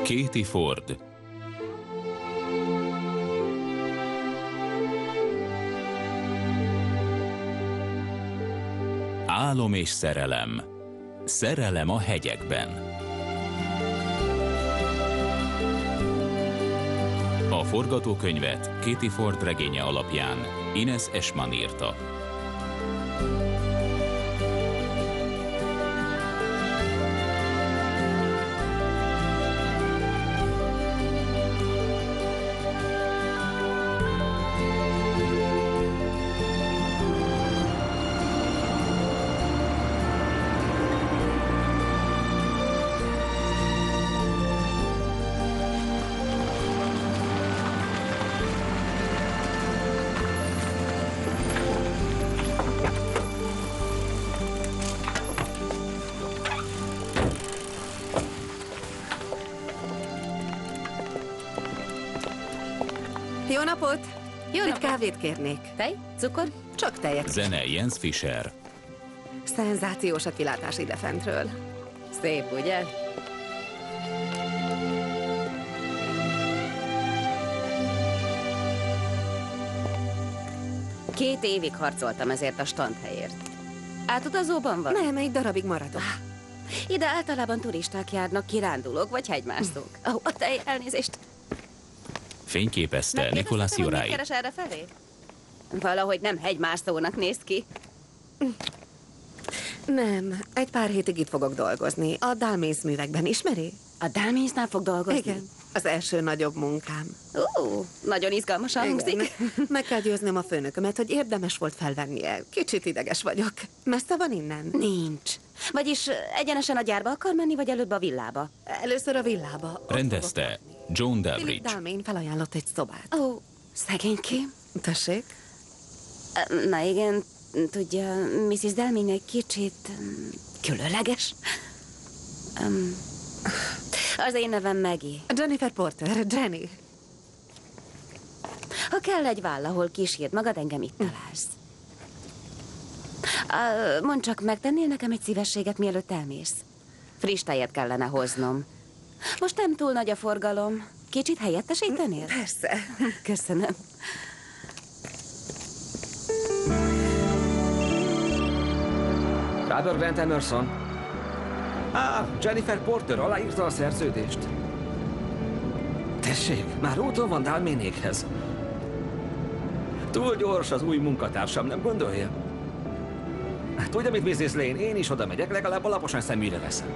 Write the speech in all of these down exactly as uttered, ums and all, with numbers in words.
Katie Ford. Álom és szerelem. Szerelem a hegyekben. A forgatókönyvet Katie Ford regénye alapján Ines Esman írta. Jó napot! Jó Egy napot! kávét kérnék. Tej? Cukor? Csak tejet. Zene Jens Fischer. Szenzációs a kilátás idefentről. Szép, ugye? Két évig harcoltam ezért a standhelyért. Átutazóban van? Nem, egy darabig maradok. Ide általában turisták járnak, kirándulók vagy hegymászók. Ó, oh, a tej, elnézést. Fényképezte Nicolas Megkérdezhetem, hogy Jorai. mit keres erre felé? Valahogy nem hegymászónak néz ki. Nem, egy pár hétig itt fogok dolgozni. A Dalmész művekben, ismeri? A Dalménsznál fog dolgozni? Igen, az első nagyobb munkám. Ó, nagyon izgalmasan hangzik. Meg kell győznöm a főnökömet, hogy érdemes volt felvennie. Kicsit ideges vagyok. Messze van innen? Nincs. Vagyis egyenesen a gyárba akar menni, vagy előbb a villába? Először a villába. Ott Rendezte John Philip Delbridge. Dalmain felajánlott egy szobát. Ó, szegénykém. Tessék? Na igen, tudja, missziz Delmain egy kicsit um, különleges. Um, az én nevem Maggie. Jennifer Porter, Jenny. Ha kell egy váll, ahol kísérd magad, engem itt találsz. Uh, mondd csak, megtennél nekem egy szívességet, mielőtt elmész? Friss tejet kellene hoznom. Most nem túl nagy a forgalom. Kicsit helyettesítenél? Persze. Köszönöm. Robert Grant Emerson. Á, Jennifer Porter aláírta a szerződést. Tessék, már úton van Dalmainékhez. Túl gyors az új munkatársam, nem gondolja? Tudja mit, missziz Lane, én is oda megyek, legalább alaposan szemügyre veszem.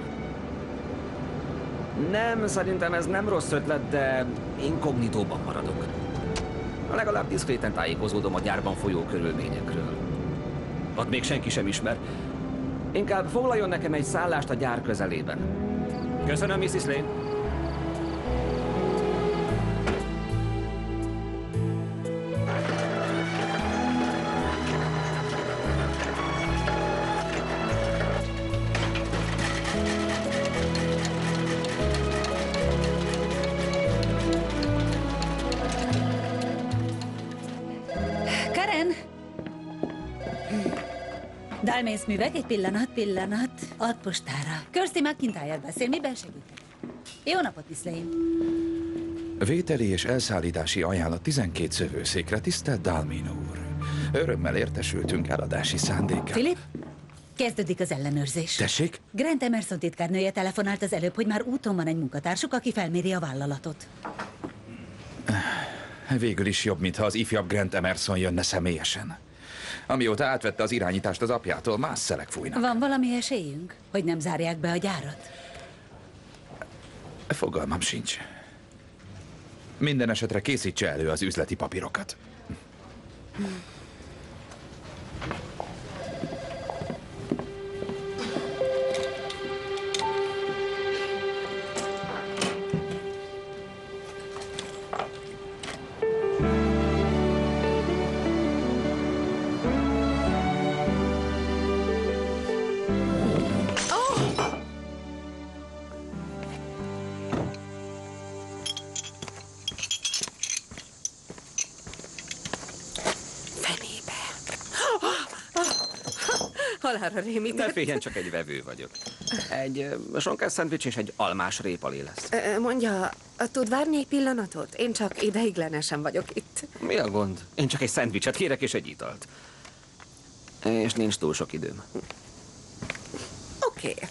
Nem, szerintem ez nem rossz ötlet, de inkognitóban maradok. Legalább diszkréten tájékozódom a gyárban folyó körülményekről. Ott még senki sem ismer. Inkább foglaljon nekem egy szállást a gyár közelében. Köszönöm, missziz Lane. Karen! Dalmész művek, egy pillanat, pillanat. Altpostára. Kirsty McIntyre beszél, miben segítek? Jó napot, Miss Lane. Vételi és elszállítási ajánlat tizenkét szövőszékre, tisztelt Dalmain úr. Örömmel értesültünk eladási szándékát. Philip? Kezdődik az ellenőrzés. Tessék? Grant Emerson titkárnője telefonált az előbb, hogy már úton van egy munkatársuk, aki felméri a vállalatot. Végül is jobb, mintha az ifjabb Grant Emerson jönne személyesen. Amióta átvette az irányítást az apjától, más szelek fújnak. Van valami esélyünk, hogy nem zárják be a gyárat? Fogalmam sincs. Minden esetre készítse elő az üzleti papírokat. Halára rémített. Ne féljen, csak egy vevő vagyok. Egy uh, sonkás szendvics és egy almás répalé lesz. Ö, Mondja, tud várni egy pillanatot? Én csak ideiglenesen vagyok itt. Mi a gond? Én csak egy szendvicset kérek és egy italt. És nincs túl sok időm. Oké. Okay.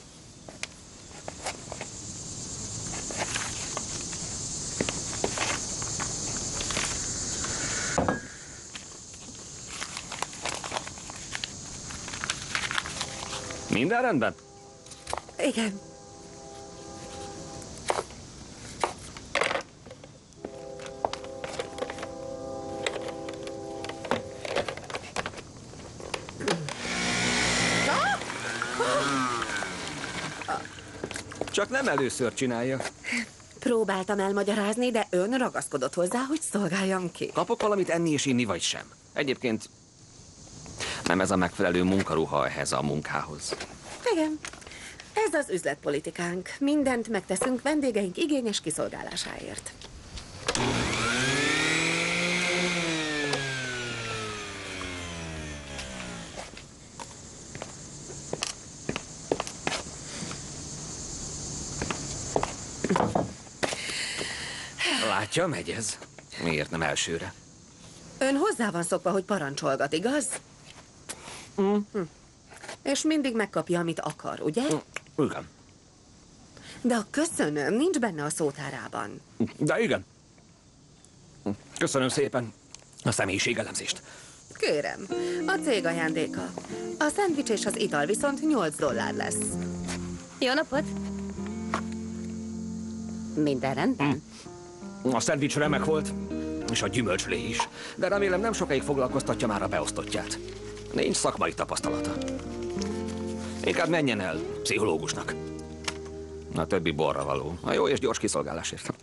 Minden rendben? Igen. Csak nem először csinálja. Próbáltam elmagyarázni, de ön ragaszkodott hozzá, hogy szolgáljam ki. Kapok valamit enni és inni, vagy sem? Egyébként nem ez a megfelelő munkaruha ehhez a munkához. Igen. Ez az üzletpolitikánk. Mindent megteszünk vendégeink igényes kiszolgálásáért. Látja, megy ez. Miért nem elsőre? Ön hozzá van szokva, hogy parancsolgat, igaz? Mm. Hm. És mindig megkapja, amit akar, ugye? Mm. Igen. De a köszönöm nincs benne a szótárában. De igen. Köszönöm szépen a személyiségelemzést. Kérem, a cég ajándéka. A szendvics és az ital viszont nyolc dollár lesz. Jó napot! Minden rendben? A szendvics remek volt, és a gyümölcslé is. De remélem nem sokáig foglalkoztatja már a beosztottját. Nincs szakmai tapasztalata. Inkább menjen el pszichológusnak. A többi borra való. A jó és gyors kiszolgálásért.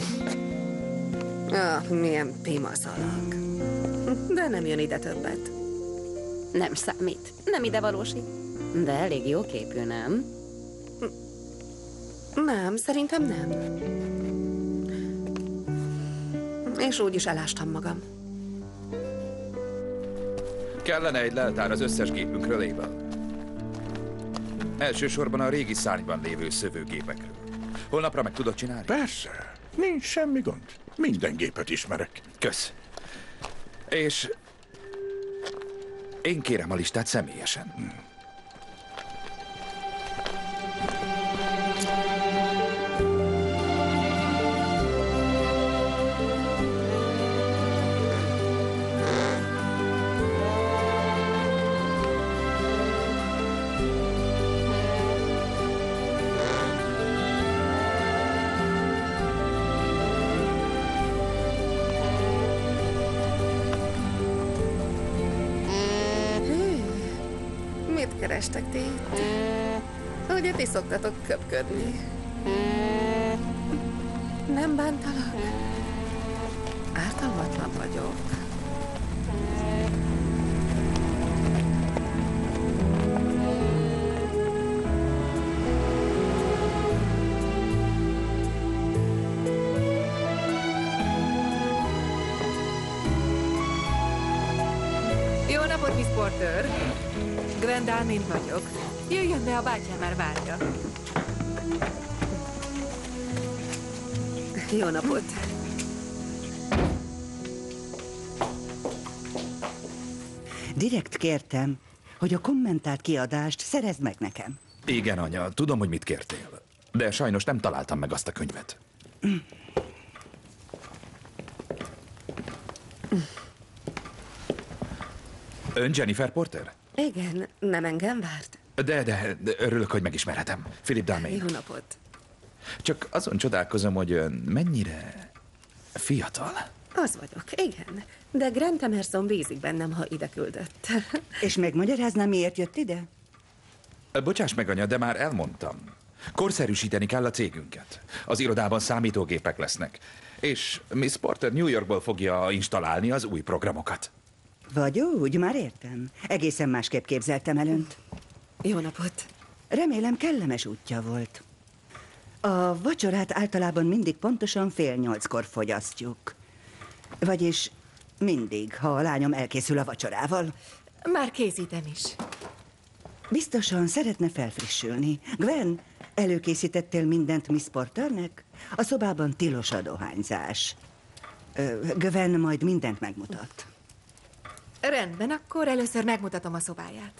Ah, milyen pimaszalag. De nem jön ide többet. Nem számít. Nem ide valósít. De elég jó képű, nem? Nem, szerintem nem. És úgy is elástam magam. Kellene egy leltár az összes gépünkről, Abel. Elsősorban a régi szárnyban lévő szövőgépekről. Holnapra meg tudod csinálni? Persze. Nincs semmi gond. Minden gépet ismerek. Kösz. És én kérem a listát személyesen. Kerestek ti itt? Ugye ti szoktatok köpködni? Nem bántalak? Ártalmatlan vagyok. Jó napot, Miss Porter! Gwen Dalmain vagyok. Jöjjön be, a bátyám már várja. Jó napot! Direkt kértem, hogy a kommentált kiadást szerezd meg nekem. Igen, anya, tudom, hogy mit kértél. De sajnos nem találtam meg azt a könyvet. Ön Jennifer Porter? Igen, nem engem várt? De, de, de örülök, hogy megismerhetem. Philip Dalmain. Jó napot! Csak azon csodálkozom, hogy ön mennyire fiatal. Az vagyok, igen. De Grant Emerson bízik bennem, ha ide küldött. És megmagyarázná, miért jött ide? Bocsáss meg, anya, de már elmondtam. Korszerűsíteni kell a cégünket. Az irodában számítógépek lesznek. És Miss Porter New Yorkból fogja installálni az új programokat. Vagy úgy, már értem. Egészen másképp képzeltem el önt. Jó napot! Remélem kellemes útja volt. A vacsorát általában mindig pontosan fél nyolckor fogyasztjuk. Vagyis mindig, ha a lányom elkészül a vacsorával. Már készítem is. Biztosan szeretne felfrissülni. Gwen, előkészítettél mindent Miss Porternek? A szobában tilos a dohányzás. Ö, Gwen majd mindent megmutat. Rendben, akkor először megmutatom a szobáját.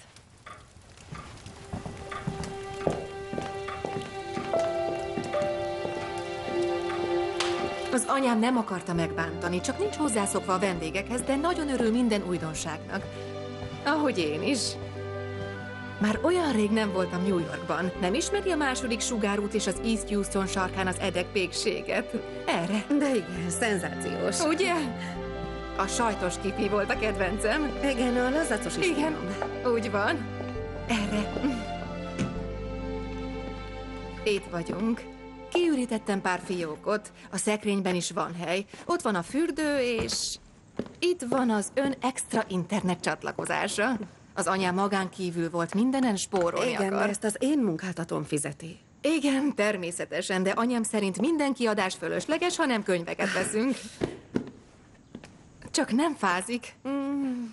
Az anyám nem akarta megbántani, csak nincs hozzászokva a vendégekhez, de nagyon örül minden újdonságnak. Ahogy én is. Már olyan rég nem voltam New Yorkban. Nem ismeri a második sugárút és az East Houston sarkán az Edek pékséget? Erre. De igen, szenzációs. Ugye? A sajtos kipi volt a kedvencem. Igen, a lazacos is. Igen, finom. úgy van. Erre. Itt vagyunk. Kiürítettem pár fiókot. A szekrényben is van hely. Ott van a fürdő, és itt van az ön extra internet csatlakozása. Az anyám magán kívül volt, mindenen spórolni Igen, akar. de ezt az én munkáltatóm fizeti. Igen, természetesen, de anyám szerint minden kiadás fölösleges, ha nem könyveket veszünk. Csak nem fázik. Mm.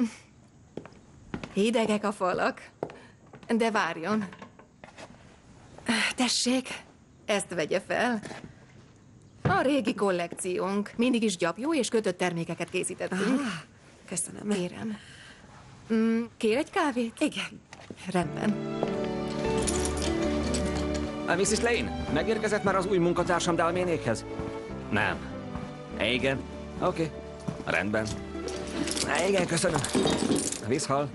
Hidegek a falak. De várjon. Tessék, ezt vegye fel. A régi kollekciónk. Mindig is gyapjú és kötött termékeket készítettünk. Ah, köszönöm. Kérem. Mm, kér egy kávét? Igen. Rendben. missus Lane, megérkezett már az új munkatársam Dalménékhez? Nem. Igen. Oké. Okay. Rendben. Igen, köszönöm. Visszhal.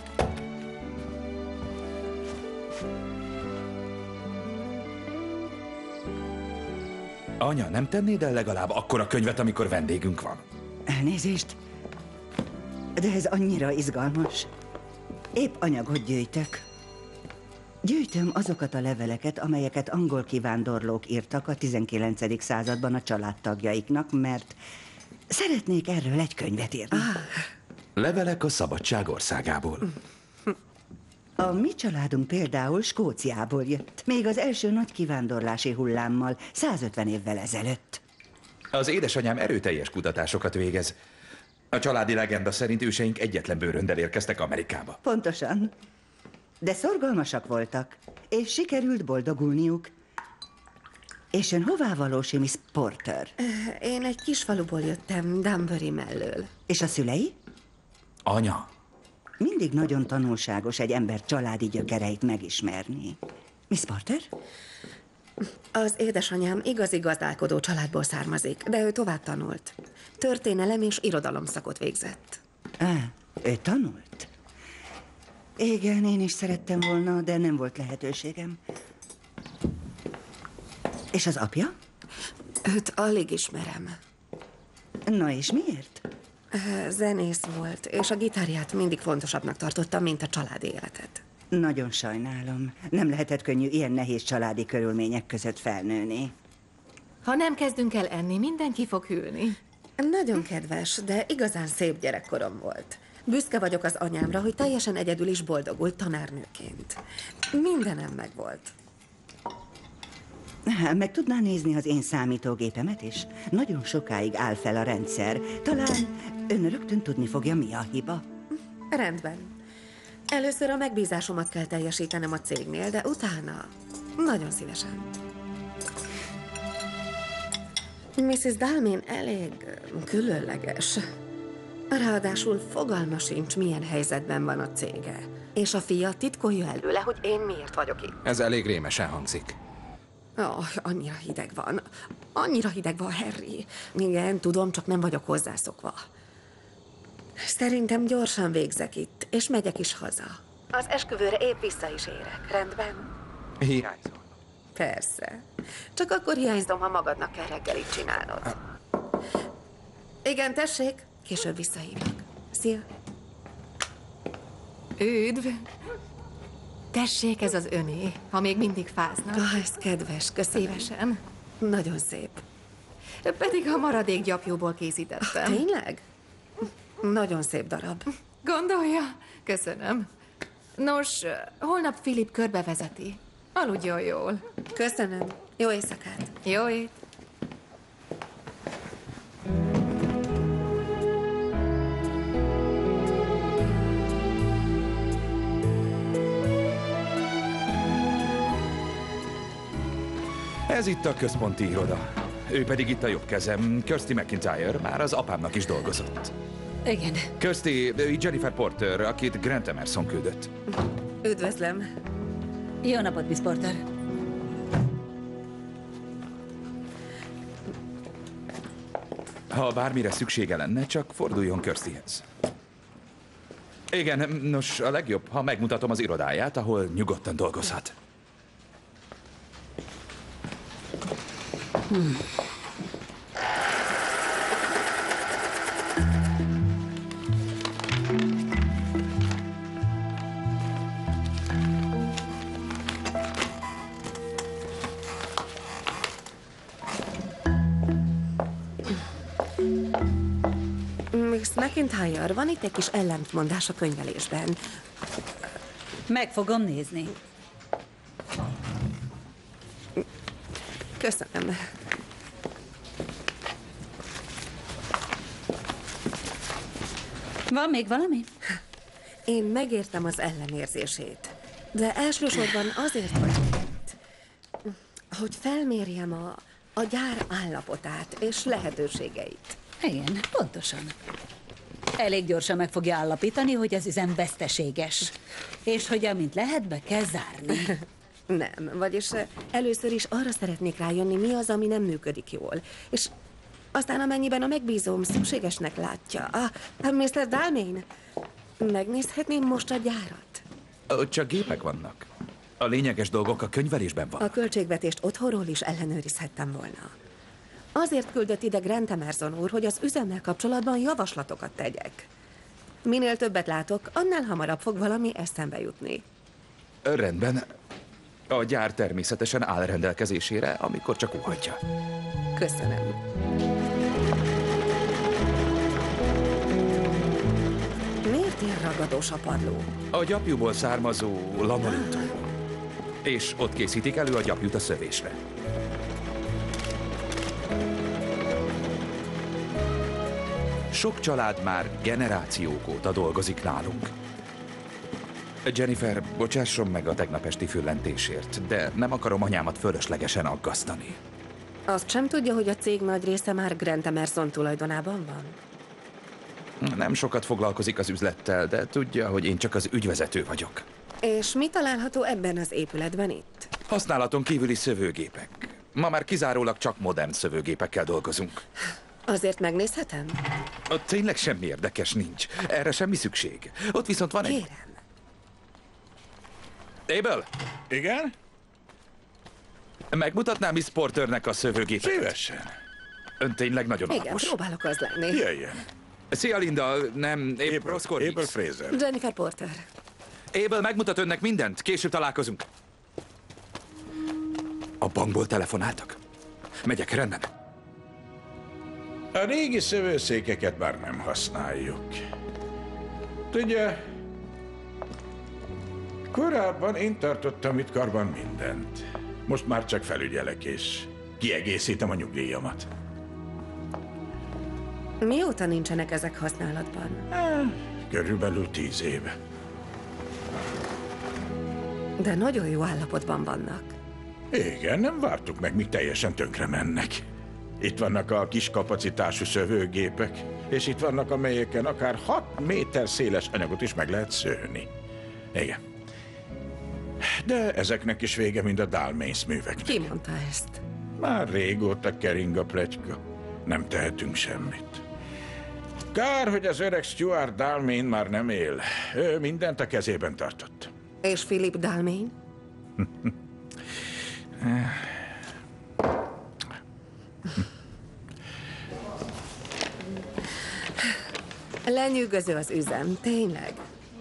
Anya, nem tennéd el legalább akkora könyvet, amikor vendégünk van? Elnézést, de ez annyira izgalmas. Épp anyagot gyűjtök. Gyűjtöm azokat a leveleket, amelyeket angol kivándorlók írtak a tizenkilencedik században a családtagjaiknak, mert szeretnék erről egy könyvet írni. Ah. Levelek a szabadság országából. A mi családunk például Skóciából jött, még az első nagy kivándorlási hullámmal, százötven évvel ezelőtt. Az édesanyám erőteljes kutatásokat végez. A családi legenda szerint őseink egyetlen bőröndel érkeztek Amerikába. Pontosan. De szorgalmasak voltak, és sikerült boldogulniuk. És ön hová valósi, Miss Porter? Én egy kis faluból jöttem, Danbury mellől. És a szülei? Anya. Mindig nagyon tanulságos egy ember családi gyökereit megismerni. Miss Porter? Az édesanyám igazi gazdálkodó családból származik, de ő tovább tanult. Történelem és irodalom szakot végzett. Á, ő tanult? Igen, én is szerettem volna, de nem volt lehetőségem. És az apja? Őt alig ismerem. Na és miért? Zenész volt, és a gitárját mindig fontosabbnak tartottam, mint a családi életet. Nagyon sajnálom. Nem lehetett könnyű ilyen nehéz családi körülmények között felnőni. Ha nem kezdünk el enni, mindenki fog hűlni. Nagyon kedves, de igazán szép gyerekkorom volt. Büszke vagyok az anyámra, hogy teljesen egyedül is boldogult tanárnőként. Mindenem megvolt. Meg tudná nézni az én számítógépemet is? Nagyon sokáig áll fel a rendszer. Talán ön rögtön tudni fogja, mi a hiba. Rendben. Először a megbízásomat kell teljesítenem a cégnél, de utána nagyon szívesen. missus Dalmén elég különleges. Ráadásul fogalma sincs, milyen helyzetben van a cége. És a fia titkolja előle, hogy én miért vagyok itt. Ez elég rémesen hangzik. Oh, annyira hideg van. Annyira hideg van, Harry. Igen, tudom, csak nem vagyok hozzászokva. Szerintem gyorsan végzek itt, és megyek is haza. Az esküvőre épp vissza is érek, rendben? Hiányzol. Persze. Csak akkor hiányzom, ha magadnak kell reggelit csinálnod. Igen, tessék. Később visszahívok. Szia. Üdv! Tessék, ez az öné, ha még mindig fáznak. Ah, ez kedves, köszönöm. Szívesen. Nagyon szép. Pedig a maradék gyapjúból készítettem. Ah, tényleg? Nagyon szép darab. Gondolja? Köszönöm. Nos, holnap Filip körbevezeti. Aludjon jól. Köszönöm. Jó éjszakát. Jó ét. Ez itt a központi iroda. Ő pedig itt a jobb kezem, Kirsty McIntyre, már az apámnak is dolgozott. Igen. Kirsty, ő Jennifer Porter, akit Grant Emerson küldött. Üdvözlöm. Jó napot, Miss Porter. Ha bármire szüksége lenne, csak forduljon Kirstyhez. Igen, nos, a legjobb, ha megmutatom az irodáját, ahol nyugodtan dolgozhat. Hmm. Miss McIntyre, van itt egy kis ellentmondás a könyvelésben. Meg fogom nézni. Köszönöm. Van még valami? Én megértem az ellenérzését, de elsősorban azért vagyok itt, hogy felmérjem a, a gyár állapotát és lehetőségeit. Igen, pontosan. Elég gyorsan meg fogja állapítani, hogy az üzem veszteséges. És hogy amint lehet, be kell zárni. Nem, vagyis először is arra szeretnék rájönni, mi az, ami nem működik jól. És aztán amennyiben a megbízóm szükségesnek látja. Ah, miszter Dalmain, megnézhetném most a gyárat? Ott csak gépek vannak. A lényeges dolgok a könyvelésben van. A költségvetést otthonról is ellenőrizhettem volna. Azért küldött ide Grant Emerson úr, hogy az üzemmel kapcsolatban javaslatokat tegyek. Minél többet látok, annál hamarabb fog valami eszembe jutni. Rendben. A gyár természetesen áll rendelkezésére, amikor csak óhatja. Köszönöm. Miért ilyen ragadós a padló? A gyapjúból származó lanolintó. És ott készítik elő a gyapjút a szövésre. Sok család már generációk óta dolgozik nálunk. Jennifer, bocsásson meg a tegnap esti füllentésért, de nem akarom anyámat fölöslegesen aggasztani. Azt sem tudja, hogy a cég nagy része már Grant Emerson tulajdonában van? Nem sokat foglalkozik az üzlettel, de tudja, hogy én csak az ügyvezető vagyok. És mi található ebben az épületben itt? Használaton kívüli szövőgépek. Ma már kizárólag csak modern szövőgépekkel dolgozunk. Azért megnézhetem? Ott tényleg semmi érdekes nincs. Erre semmi szükség. Ott viszont van egy... Kérem. Abel? Igen? Megmutatnám Miss Porternek a szövőgépet? Szívesen. Ön tényleg nagyon Igen, alapos. próbálok az lenni. Jöjjön. Szia, Linda. Nem, épp Abel, rosszkor Abel hívsz. Fraser. Jennifer Porter. Abel megmutat önnek mindent. Később találkozunk. A bankból telefonáltak. Megyek, rendben. A régi szövőszékeket már nem használjuk. Tudja, korábban én tartottam itt karban mindent. Most már csak felügyelek és kiegészítem a nyugdíjamat. Mióta nincsenek ezek használatban? Körülbelül tíz éve. De nagyon jó állapotban vannak. Igen, nem vártuk meg, míg teljesen tönkre mennek. Itt vannak a kis kapacitású szövőgépek, és itt vannak, amelyeken akár hat méter széles anyagot is meg lehet szőni. Igen. De ezeknek is vége, mint a Dalmains műveknek. Ki mondta ezt? Már régóta kering a pletyka. Nem tehetünk semmit. Kár, hogy az öreg Stuart Dalmain már nem él. Ő mindent a kezében tartott. És Philip Dalmain? Lenyűgöző az üzem, tényleg.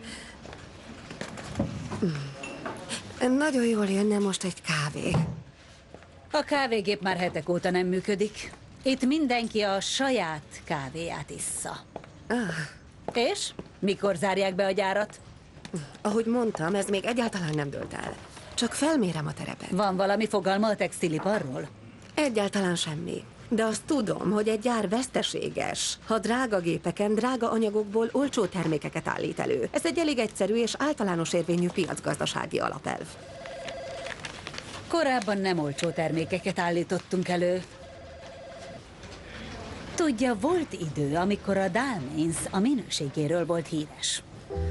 Nagyon jól jönne most egy kávé. A kávégép már hetek óta nem működik. Itt mindenki a saját kávéját issza. Ah. És? Mikor zárják be a gyárat? Ahogy mondtam, ez még egyáltalán nem dőlt el. Csak felmérem a terepet. Van valami fogalma a textiliparról? Egyáltalán semmi. De azt tudom, hogy egy gyár veszteséges, ha drága gépeken, drága anyagokból olcsó termékeket állít elő. Ez egy elég egyszerű és általános érvényű piacgazdasági alapelv. Korábban nem olcsó termékeket állítottunk elő. Tudja, volt idő, amikor a Dalmains a minőségéről volt híres.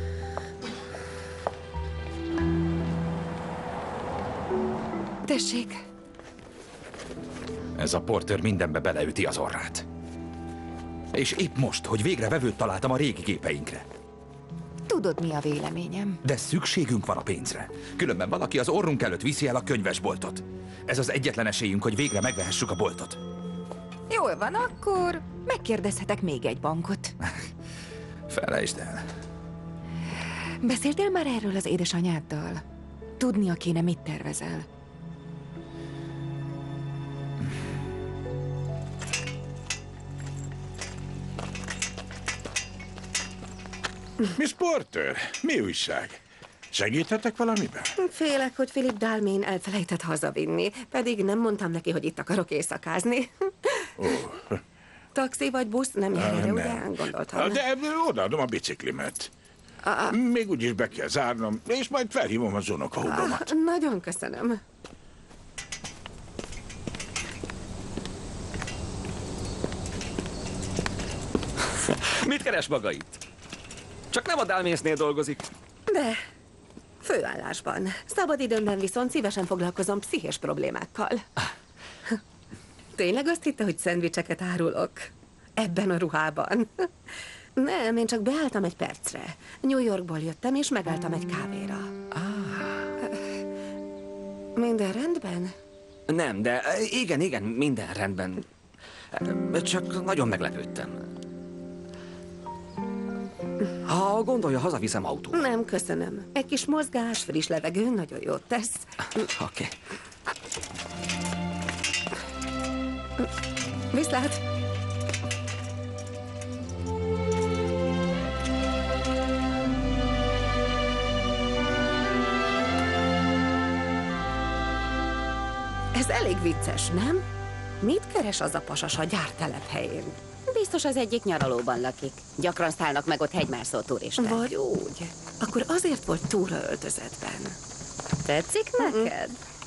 Tessék. Ez a Porter mindenbe beleüti az orrát. És épp most, hogy végre vevőt találtam a régi gépeinkre. Tudod, mi a véleményem? De szükségünk van a pénzre. Különben valaki az orrunk előtt viszi el a könyvesboltot. Ez az egyetlen esélyünk, hogy végre megvehessük a boltot. Jól van, akkor megkérdezhetek még egy bankot. Felejtsd el. Beszéltél már erről az édesanyáddal? Tudnia kéne, mit tervezel. Miss Porter, mi újság? Segíthetek valamiben? Félek, hogy Philip Dalmain elfelejtett hazavinni, pedig nem mondtam neki, hogy itt akarok éjszakázni. Ó. Taxi vagy busz nem jár ide, ugye? Gondoltam. De odaadom a biciklimet. Még úgyis be kell zárnom, és majd felhívom az unokahúgomat. Nagyon köszönöm. Mit keres maga itt? Csak nem a Dalmainsnél dolgozik. De főállásban. Szabadidőmben viszont szívesen foglalkozom pszichés problémákkal. Tényleg azt hitte, hogy szendvicseket árulok? Ebben a ruhában? Nem, én csak beálltam egy percre. New Yorkból jöttem, és megálltam egy kávéra. Minden rendben? Nem, de igen, igen, minden rendben. Csak nagyon meglepődtem. Ha gondolja, hazaviszem autó. Nem, köszönöm. Egy kis mozgás, friss levegő nagyon jót tesz. Oké. Okay. Viszlát! Ez elég vicces, nem? Mit keres az a pasas a gyár telephelyén? Biztos az egyik nyaralóban lakik. Gyakran szállnak meg ott hegymászó turisták. Vagy úgy. Akkor azért volt túra öltözetben. Tetszik neked?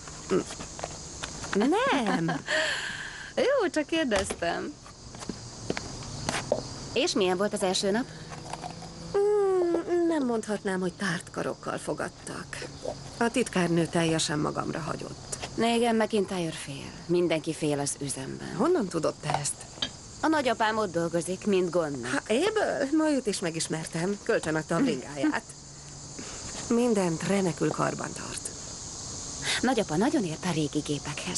Nem. Jó, csak kérdeztem. És milyen volt az első nap? Mm, nem mondhatnám, hogy tárt karokkal fogadtak. A titkárnő teljesen magamra hagyott. Igen, McIntyre fél. Mindenki fél az üzemben. Honnan tudod te ezt? A nagyapám ott dolgozik, mint gondnak. Ha éből? Ma őt is megismertem. Kölcsönadta a bringáját. Mindent remekül karban tart. Nagyapa nagyon ért a régi gépekhez.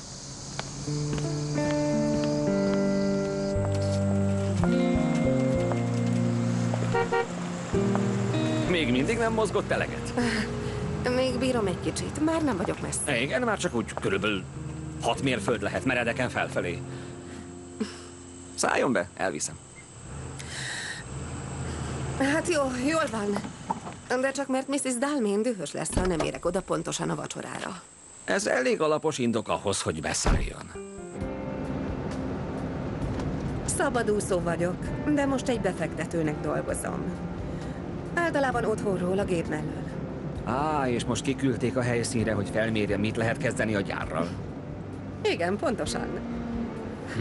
Még mindig nem mozgott eleget? Még bírom egy kicsit. Már nem vagyok messze. Igen, már csak úgy körülbelül hat mérföld lehet meredeken felfelé. Szálljon be, elviszem. Hát jó, jól van. De csak mert missus Dalmain dühös lesz, ha nem érek oda pontosan a vacsorára. Ez elég alapos indok ahhoz, hogy beszálljon. Szabadúszó vagyok, de most egy befektetőnek dolgozom. Általában otthonról, a gép mellől. Á, és most kiküldték a helyszínre, hogy felmérje, mit lehet kezdeni a gyárral. Igen, pontosan. Hm.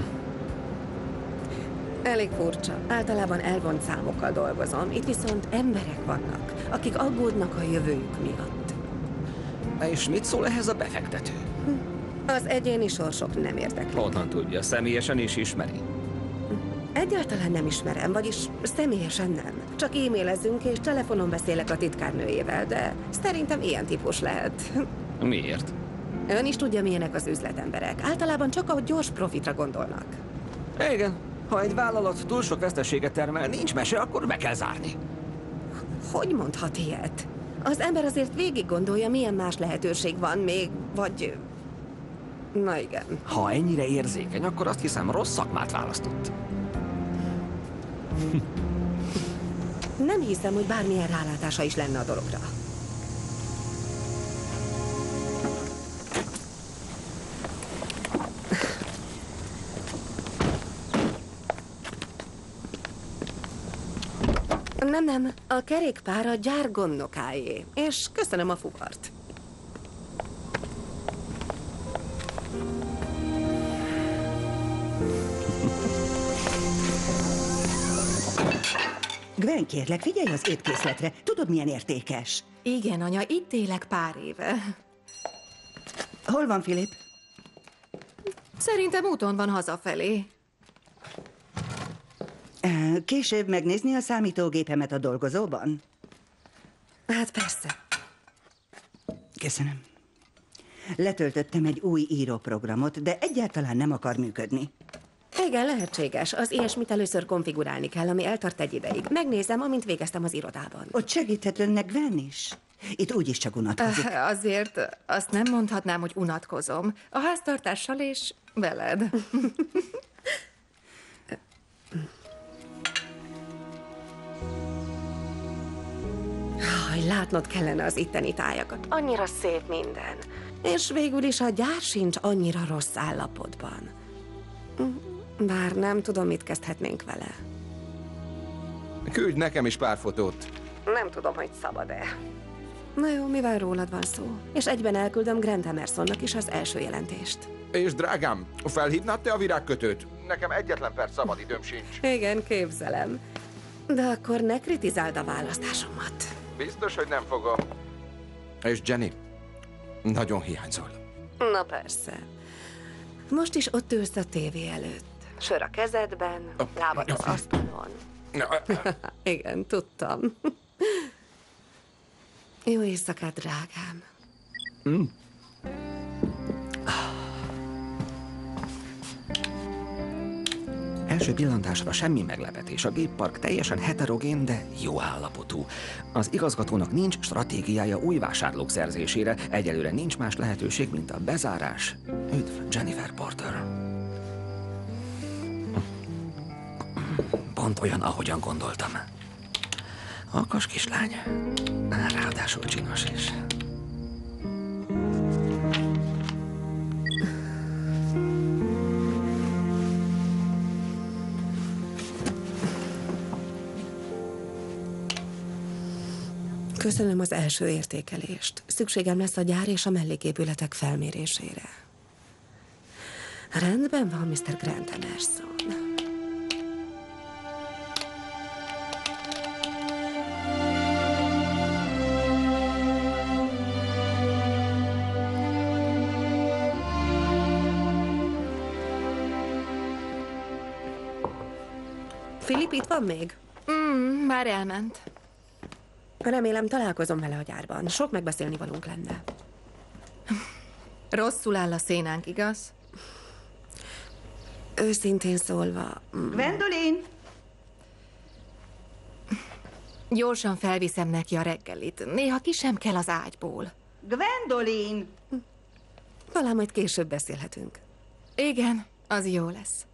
Elég furcsa. Általában elvont számokkal dolgozom. Itt viszont emberek vannak, akik aggódnak a jövőjük miatt. És mit szól ehhez a befektető? Az egyéni sorsok nem érdeklik. Honnan tudja, személyesen is ismeri? Egyáltalán nem ismerem, vagyis személyesen nem. Csak e-mailezünk és telefonon beszélek a titkárnőjével, de szerintem ilyen típus lehet. Miért? Ön is tudja, milyenek az üzletemberek. Általában csak a gyors profitra gondolnak. Igen. Ha egy vállalat túl sok veszteséget termel, nincs mese, akkor be kell zárni. Hogy mondhat ilyet? Az ember azért végig gondolja, milyen más lehetőség van még, vagy... Na igen. Ha ennyire érzékeny, akkor azt hiszem, rossz szakmát választott. Nem hiszem, hogy bármilyen rálátása is lenne a dologra. Nem, nem. A kerékpár a gyár gondnokáé. És köszönöm a fuvart. Gwen, kérlek, figyelj az étkészletre. Tudod, milyen értékes? Igen, anya, itt élek pár éve. Hol van Philip? Szerintem úton van hazafelé. Később megnézni a számítógépemet a dolgozóban? Hát persze. Köszönöm. Letöltöttem egy új íróprogramot, de egyáltalán nem akar működni. Igen, lehetséges. Az ilyesmit először konfigurálni kell, ami eltart egy ideig. Megnézem, amint végeztem az irodában. Ott segíthet önnek Gwen is. Itt úgyis csak unatkozik. Uh, azért azt nem mondhatnám, hogy unatkozom. A háztartással és veled. Haj, látnod kellene az itteni tájakat. Annyira szép minden. És végül is a gyár sincs annyira rossz állapotban. Bár nem tudom, mit kezdhetnénk vele. Küldj nekem is pár fotót. Nem tudom, hogy szabad-e. Na jó, mivel rólad van szó? És egyben elküldöm Grant Emersonnak is az első jelentést. És drágám, felhívnád te a virágkötőt? Nekem egyetlen perc szabad időm sincs. Igen, képzelem. De akkor ne kritizáld a választásomat. Biztos, hogy nem fogom. És Jenny, nagyon hiányzol. Na persze. Most is ott ülsz a tévé előtt. Sör a kezedben, lábad az asztalon. Igen, tudtam. Jó éjszakát, drágám. Mm. Első pillantásra semmi meglepetés. A géppark teljesen heterogén, de jó állapotú. Az igazgatónak nincs stratégiája új vásárlók szerzésére, egyelőre nincs más lehetőség, mint a bezárás. Üdv, Jennifer Porter. Pont olyan, ahogyan gondoltam. Okos kislány. Ráadásul csinos is. Köszönöm az első értékelést. Szükségem lesz a gyár és a melléképületek felmérésére. Rendben van, miszter Grant Emerson. Philip itt van még? Mm, már elment. Remélem találkozom vele a gyárban. Sok megbeszélni valunk lenne. Rosszul áll a szénánk, igaz? Őszintén szólva... Gwendolyn! Gyorsan felviszem neki a reggelit. Néha ki sem kell az ágyból. Gwendolyn! Talán majd később beszélhetünk. Igen, az jó lesz.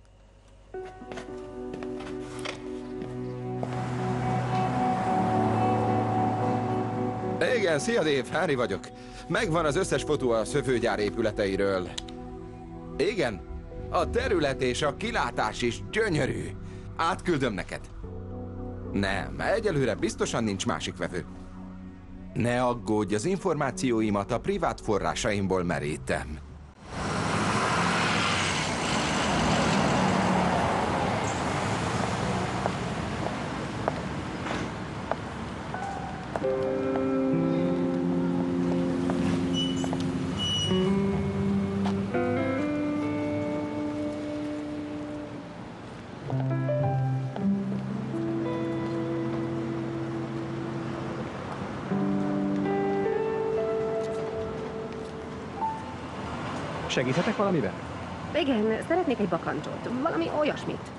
Igen, szia Dave, Harry vagyok. Megvan az összes fotó a szövőgyár épületeiről. Igen, a terület és a kilátás is gyönyörű. Átküldöm neked. Nem, egyelőre biztosan nincs másik vevő. Ne aggódj, az információimat a privát forrásaimból merítem. Segíthetek valamiben? Igen, szeretnék egy bakancsot. Valami olyasmit.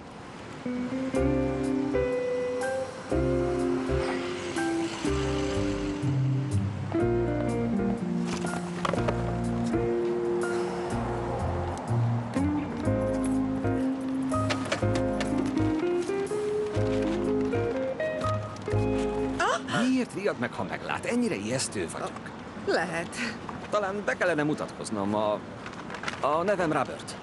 Miért riad meg, ha meglát? Ennyire ijesztő vagyok. Lehet. Talán be kellene mutatkoznom. A, a nevem Robert.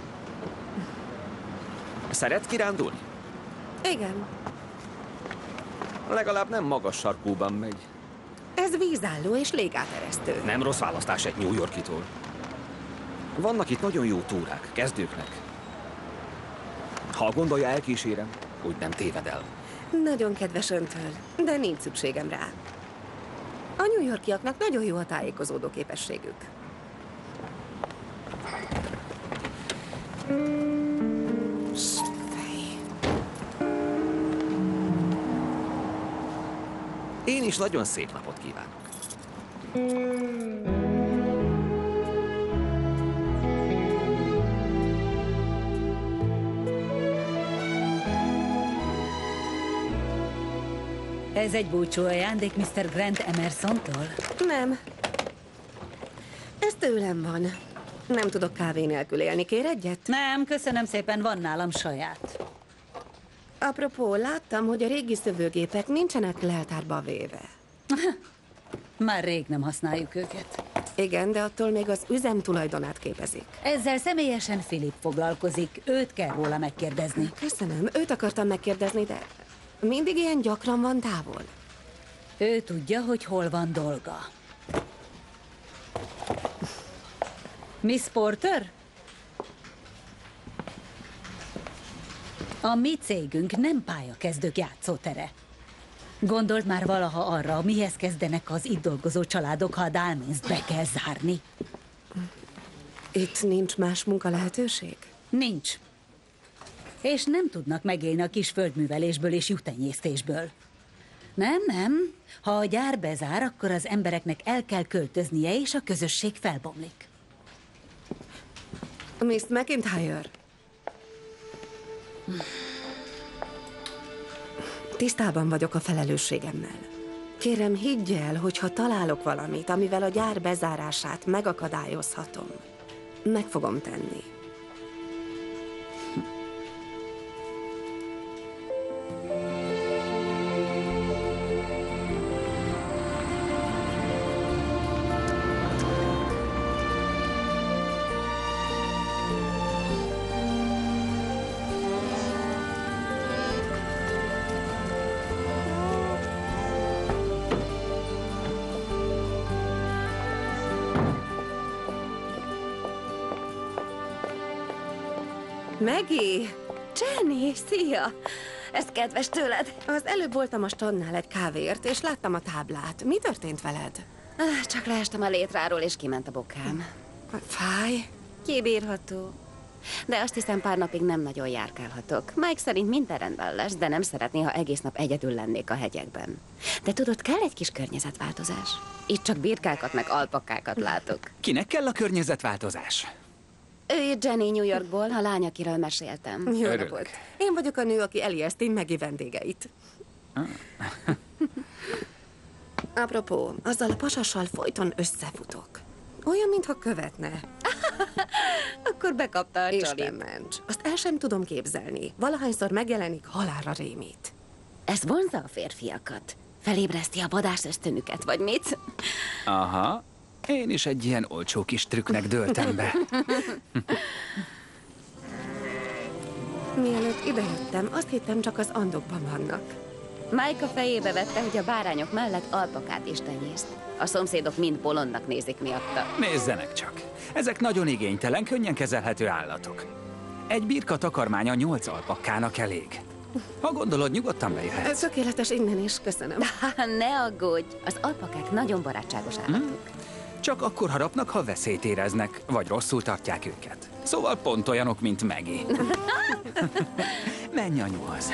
Szeret kirándulni? Igen. Legalább nem magas sarkúban megy. Ez vízálló és légáteresztő. Nem rossz választás egy New Yorkitól. Vannak itt nagyon jó túrák, kezdőknek. Ha gondolja, elkísérem, úgy nem téved el. Nagyon kedves öntől, de nincs szükségem rá. A New Yorkiaknak nagyon jó a tájékozódó képességük. Én is nagyon szép napot kívánok. Ez egy búcsú ajándék miszter Grant Emersontól? Nem. Ez tőlem van. Nem tudok kávé nélkül élni. Kér egyet? Nem, köszönöm szépen, van nálam saját. Apropó, láttam, hogy a régi szövőgépek nincsenek leltárba véve. Már rég nem használjuk őket. Igen, de attól még az üzem tulajdonát képezik. Ezzel személyesen Philip foglalkozik. Őt kell róla megkérdezni. Köszönöm, őt akartam megkérdezni, de mindig ilyen gyakran van távol. Ő tudja, hogy hol van dolga. Miss Porter? A mi cégünk nem pályakezdők játszótere. Gondolt már valaha arra, mihez kezdenek az itt dolgozó családok, ha a Dalmins-t be kell zárni? Itt nincs más munka lehetőség? Nincs. És nem tudnak megélni a kis földművelésből és juhtenyésztésből. Nem, nem. Ha a gyár bezár, akkor az embereknek el kell költöznie, és a közösség felbomlik. Miss McIntyre. Tisztában vagyok a felelősségemmel. Kérem, higgy el, hogy ha találok valamit, amivel a gyár bezárását megakadályozhatom, meg fogom tenni. Maggie! Jenny, szia! Ez kedves tőled. Az előbb voltam a standnál egy kávéért, és láttam a táblát. Mi történt veled? Ah, csak leestem a létráról, és kiment a bokám. Fáj? Kibírható. De azt hiszem, pár napig nem nagyon járkálhatok. Mike szerint minden rendben lesz, de nem szeretné, ha egész nap egyedül lennék a hegyekben. De tudod, kell egy kis környezetváltozás. Itt csak birkákat meg alpakákat látok. Kinek kell a környezetváltozás? Ő Jenny New Yorkból, a lány, akiről meséltem. Jó Örülök. napot. Én vagyok a nő, aki elijeszti Maggie vendégeit. Apropó, azzal a pasassal folyton összefutok. Olyan, mintha követne. Akkor bekapta a Isten csalit. ments. Azt el sem tudom képzelni. Valahányszor megjelenik, halálra rémít. Ez vonzza a férfiakat. Felébreszti a vadász ösztönüket, vagy mit? Aha. Én is egy ilyen olcsó kis trükknek dőltem be. Mielőtt idejöttem, azt hittem, csak az Andokban vannak. Mike a fejébe vette, hogy a bárányok mellett alpakát is tenyészt. A szomszédok mind bolondnak nézik miatta. Nézzenek csak. Ezek nagyon igénytelen, könnyen kezelhető állatok. Egy birka takarmánya nyolc alpakkának elég. Ha gondolod, nyugodtan bejöhetsz. Ez tökéletes innen is, köszönöm. Ne aggódj! Az alpakák nagyon barátságos állatok. Csak akkor harapnak, ha veszélyt éreznek, vagy rosszul tartják őket. Szóval pont olyanok, mint Maggie. Menj anyuhoz.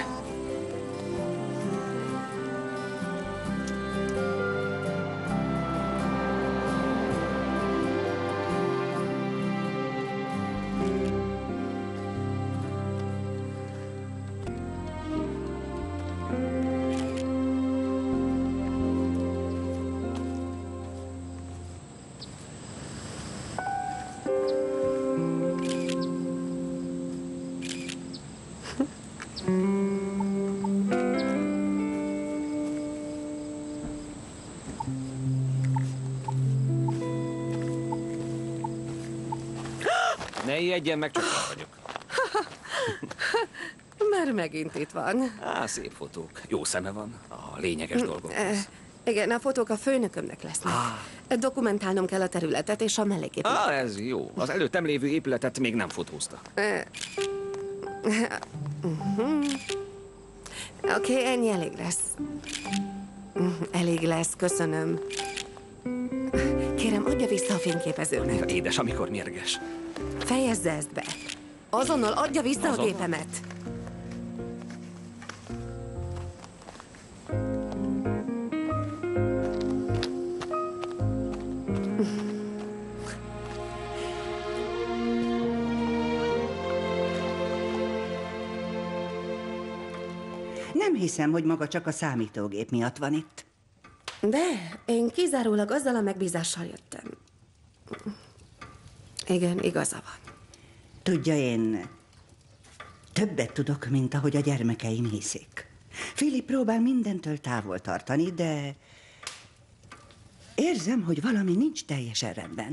Ne ijedjen meg, csak én vagyok. Már megint itt van. Á, szép fotók. Jó szeme van a lényeges dolgokhoz. Eh, igen, a fotók a főnökömnek lesznek. Ah. Dokumentálnom kell a területet és a melléképületet. Á, ez jó. Az előttem lévő épületet még nem fotózta. Eh, uh-huh. Oké, okay, ennyi elég lesz. Elég lesz, köszönöm. Kérem, adja vissza a fényképezőmet. Édes, amikor mérges. Fejezze ezt be. Azonnal adja vissza Azonnal? a gépemet. Nem hiszem, hogy maga csak a számítógép miatt van itt. De én kizárólag azzal a megbízással jöttem. Igen, igaza van. Tudja, én többet tudok, mint ahogy a gyermekeim hiszik. Philip próbál mindentől távol tartani, de érzem, hogy valami nincs teljesen rendben.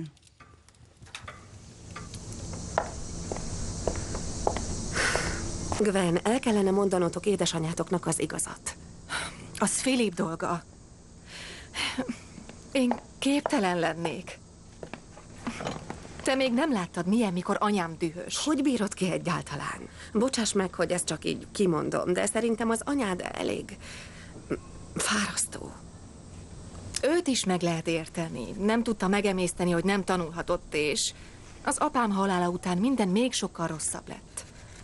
Gwen, el kellene mondanotok édesanyátoknak az igazat. Az Philip dolga. Én képtelen lennék. Te még nem láttad, milyen, mikor anyám dühös. Hogy bírod ki egyáltalán? Bocsáss meg, hogy ezt csak így kimondom, de szerintem az anyád elég fárasztó. Őt is meg lehet érteni. Nem tudta megemészteni, hogy nem tanulhatott, és az apám halála után minden még sokkal rosszabb lett.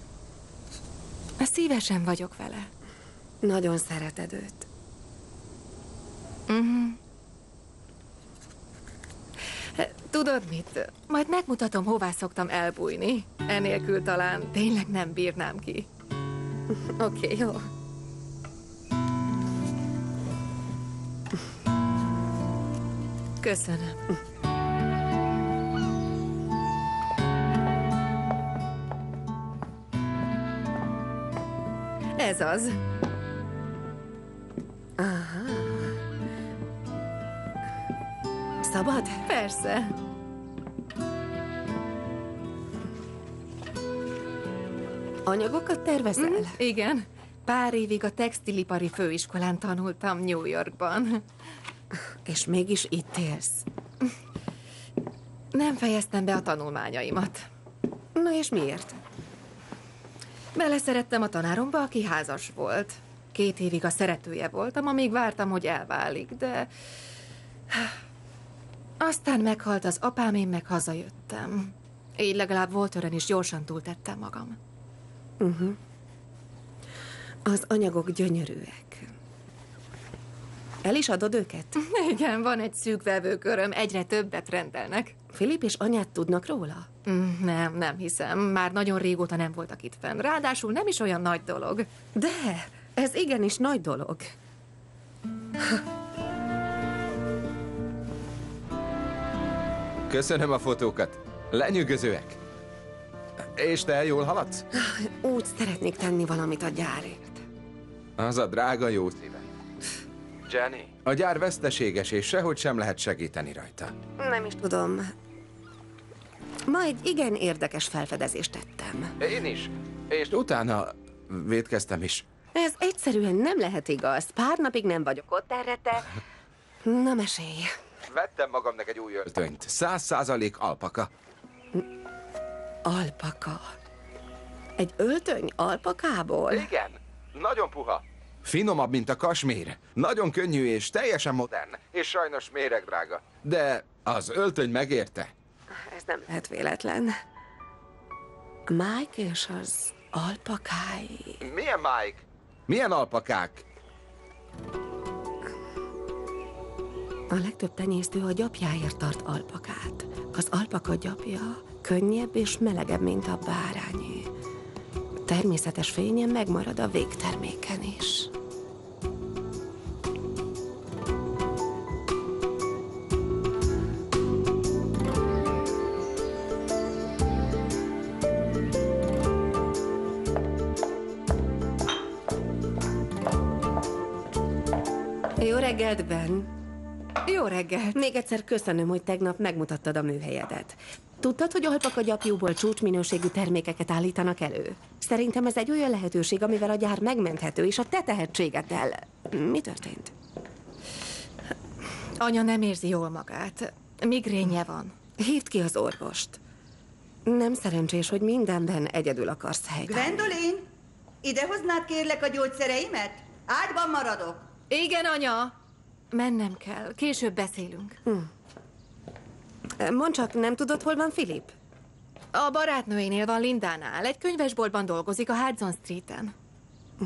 Szívesen vagyok vele. Nagyon szereted őt. Uh-huh. Tudod mit? Majd megmutatom, hová szoktam elbújni. Enélkül talán tényleg nem bírnám ki. Oké, okay, jó. Köszönöm. Ez az. Aha. Szabad? Persze. Anyagokat tervezel? Mm, igen. Pár évig a textilipari főiskolán tanultam New Yorkban. És mégis itt élsz? Nem fejeztem be a tanulmányaimat. Na és miért? Beleszerettem a tanáromba, aki házas volt. Két évig a szeretője voltam, amíg vártam, hogy elválik, de... Aztán meghalt az apám, én meg hazajöttem. Így legalább Walteren is gyorsan túltettem magam. Uh-huh. Az anyagok gyönyörűek. El is adod őket? Igen, van egy szűk vevőköröm, egyre többet rendelnek. Filip és anyád tudnak róla? Mm, nem, nem hiszem. Már nagyon régóta nem voltak itt fenn. Ráadásul nem is olyan nagy dolog. De, ez igenis nagy dolog. Köszönöm a fotókat. Lenyűgözőek. És te jól haladsz? Úgy szeretnék tenni valamit a gyárért. Az a drága jó szíve. Jenny, a gyár veszteséges, és sehogy sem lehet segíteni rajta. Nem is tudom. Ma egy igen érdekes felfedezést tettem. Én is. És utána vétkeztem is. Ez egyszerűen nem lehet igaz. Pár napig nem vagyok ott, erre te... Na, mesélj. Vettem magamnak egy új öltönyt. Száz százalék alpaka. Alpaka? Egy öltöny alpakából? Igen. Nagyon puha. Finomabb, mint a kasmér. Nagyon könnyű és teljesen modern. És sajnos méregdrága. De az öltöny megérte. Ez nem lehet véletlen. Mike és az alpakái. Milyen Mike? Milyen alpakák? A legtöbb tenyésztő a gyapjáért tart alpakát. Az alpaka gyapja könnyebb és melegebb, mint a bárányé. Természetes fényen megmarad a végterméken is. Jó reggelt, Ben! Jó reggelt! Még egyszer köszönöm, hogy tegnap megmutattad a műhelyedet. Tudtad, hogy alpaka gyapjúból csúcsminőségű termékeket állítanak elő? Szerintem ez egy olyan lehetőség, amivel a gyár megmenthető, és a te tehetségeddel. Mi történt? Anya nem érzi jól magát. Migrénye van. Hívd ki az orvost. Nem szerencsés, hogy mindenben egyedül akarsz helytállni. Gwendolyn! Idehoznád kérlek a gyógyszereimet? Ágyban maradok. Igen, anya. Mennem kell. Később beszélünk. Hm. Mondd csak, nem tudod, hol van Philip? A barátnőjénél van, Lindánál. Egy könyvesboltban dolgozik a Hudson Streeten. Hm.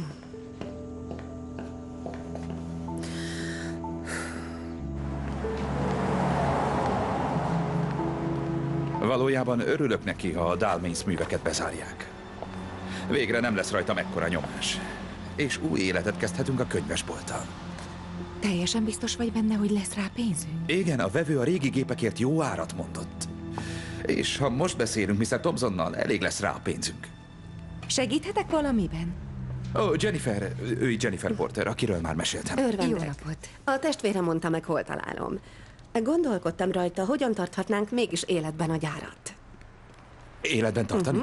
Valójában örülök neki, ha a Dalmains műveket bezárják. Végre nem lesz rajta mekkora nyomás. És új életet kezdhetünk a könyvesbolttal. Teljesen biztos vagy benne, hogy lesz rá pénzünk? Igen, a vevő a régi gépekért jó árat mondott. És ha most beszélünk mister Thompsonnal, elég lesz rá a pénzünk. Segíthetek valamiben? Ó, oh, Jennifer, ő Jennifer Porter, akiről már meséltem. Örvendek. Jó napot. A testvére mondta meg, hol találom. Gondolkodtam rajta, hogyan tarthatnánk mégis életben a gyárat. Életben tartani?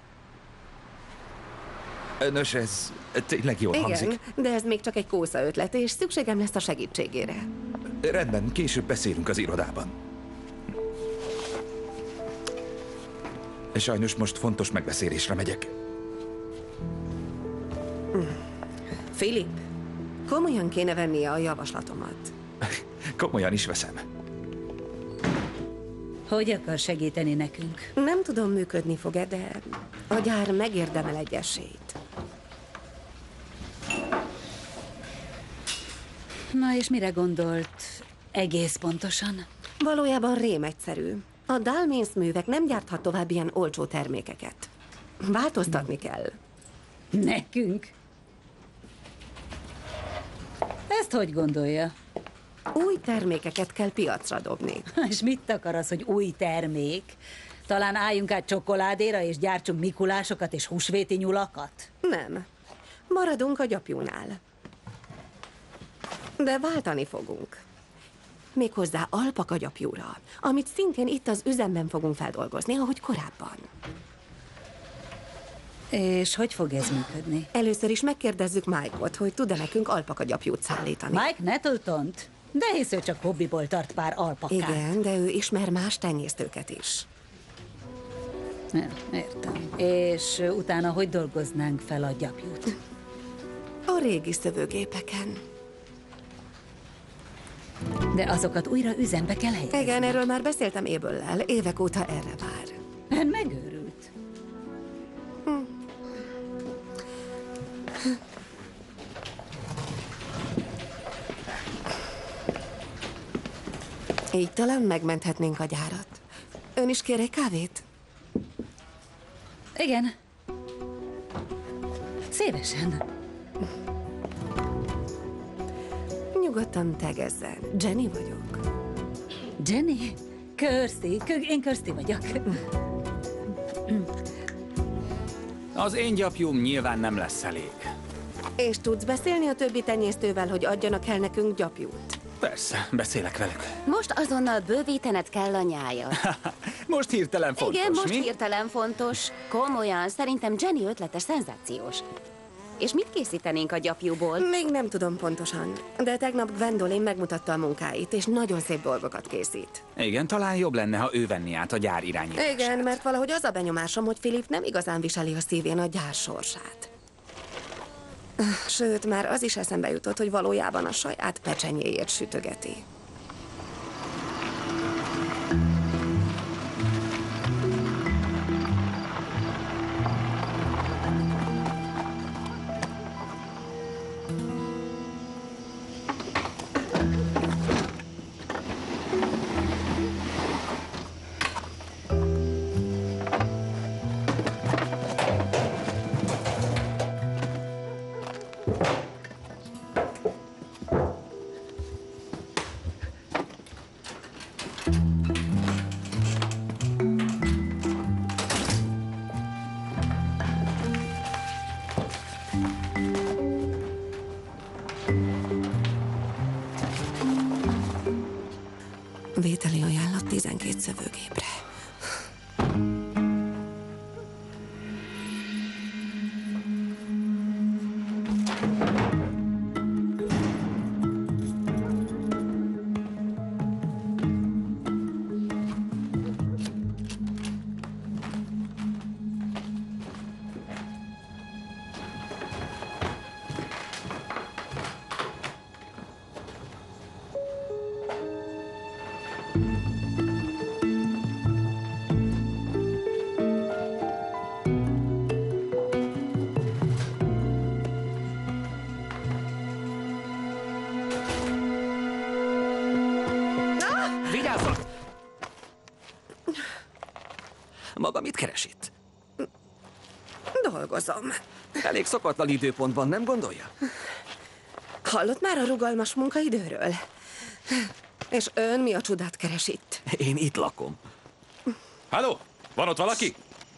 Uh-huh. Nos, ez tényleg jól Igen, hangzik. de ez még csak egy kósza ötlet, és szükségem lesz a segítségére. Rendben, később beszélünk az irodában. Sajnos most fontos megbeszélésre megyek. Philip, komolyan kéne vennie a javaslatomat. Komolyan is veszem. Hogy akar segíteni nekünk? Nem tudom, működni fog-e, de a gyár megérdemel egy esélyt. Na és mire gondolt egész pontosan? Valójában rémegyszerű. A Dalmains művek nem gyárthat tovább ilyen olcsó termékeket. Változtatni kell. Nekünk? Ezt hogy gondolja? Új termékeket kell piacra dobni. És mit akar az, hogy új termék? Talán álljunk át csokoládéra, és gyártsunk mikulásokat és húsvéti nyulakat? Nem. Maradunk a gyapjúnál. De váltani fogunk. Méghozzá alpaka gyapjúra, amit szintén itt az üzemben fogunk feldolgozni, ahogy korábban. És hogy fog ez működni? Először is megkérdezzük Mike-ot, hogy tud-e nekünk alpaka gyapjút szállítani. Mike Nettletont? De hisz ő csak hobbiból tart pár alpakát. Igen, de ő ismer más tenyésztőket is. Nem, értem. És utána hogy dolgoznánk fel a gyapjút? A régi szövőgépeken. De azokat újra üzembe kell helyezni. Igen, erről már beszéltem Abel-lel. Évek óta erre vár. Ön megőrült. Hm. Így talán megmenthetnénk a gyárat. Ön is kér egy kávét? Igen. Szívesen. Nyugodtan tegezzen. Jenny vagyok. Jenny? Kirsty. Én Kirsty vagyok. Az én gyapjúm nyilván nem lesz elég. És tudsz beszélni a többi tenyésztővel, hogy adjanak el nekünk gyapjút? Persze, beszélek velük. Most azonnal bővítened kell a nyájat. Most hirtelen fontos, Igen, most mi? hirtelen fontos. Komolyan, szerintem Jenny ötlete szenzációs. És mit készítenénk a gyapjúból? Még nem tudom pontosan, de tegnap Gwendolyn megmutatta a munkáit, és nagyon szép dolgokat készít. Igen, talán jobb lenne, ha ő venni át a gyár irányítását. Igen, mert valahogy az a benyomásom, hogy Philip nem igazán viseli a szívén a gyár sorsát. Sőt, már az is eszembe jutott, hogy valójában a saját pecsenyéjét sütögeti. Vételi ajánlat tizenkét szövőgépre. Vigyázzat! Maga mit keres itt? Dolgozom. Elég szokatlan időpontban, nem gondolja? Hallott már a rugalmas munkaidőről? És ön mi a csodát keres itt? Én itt lakom. Halló? Van ott valaki?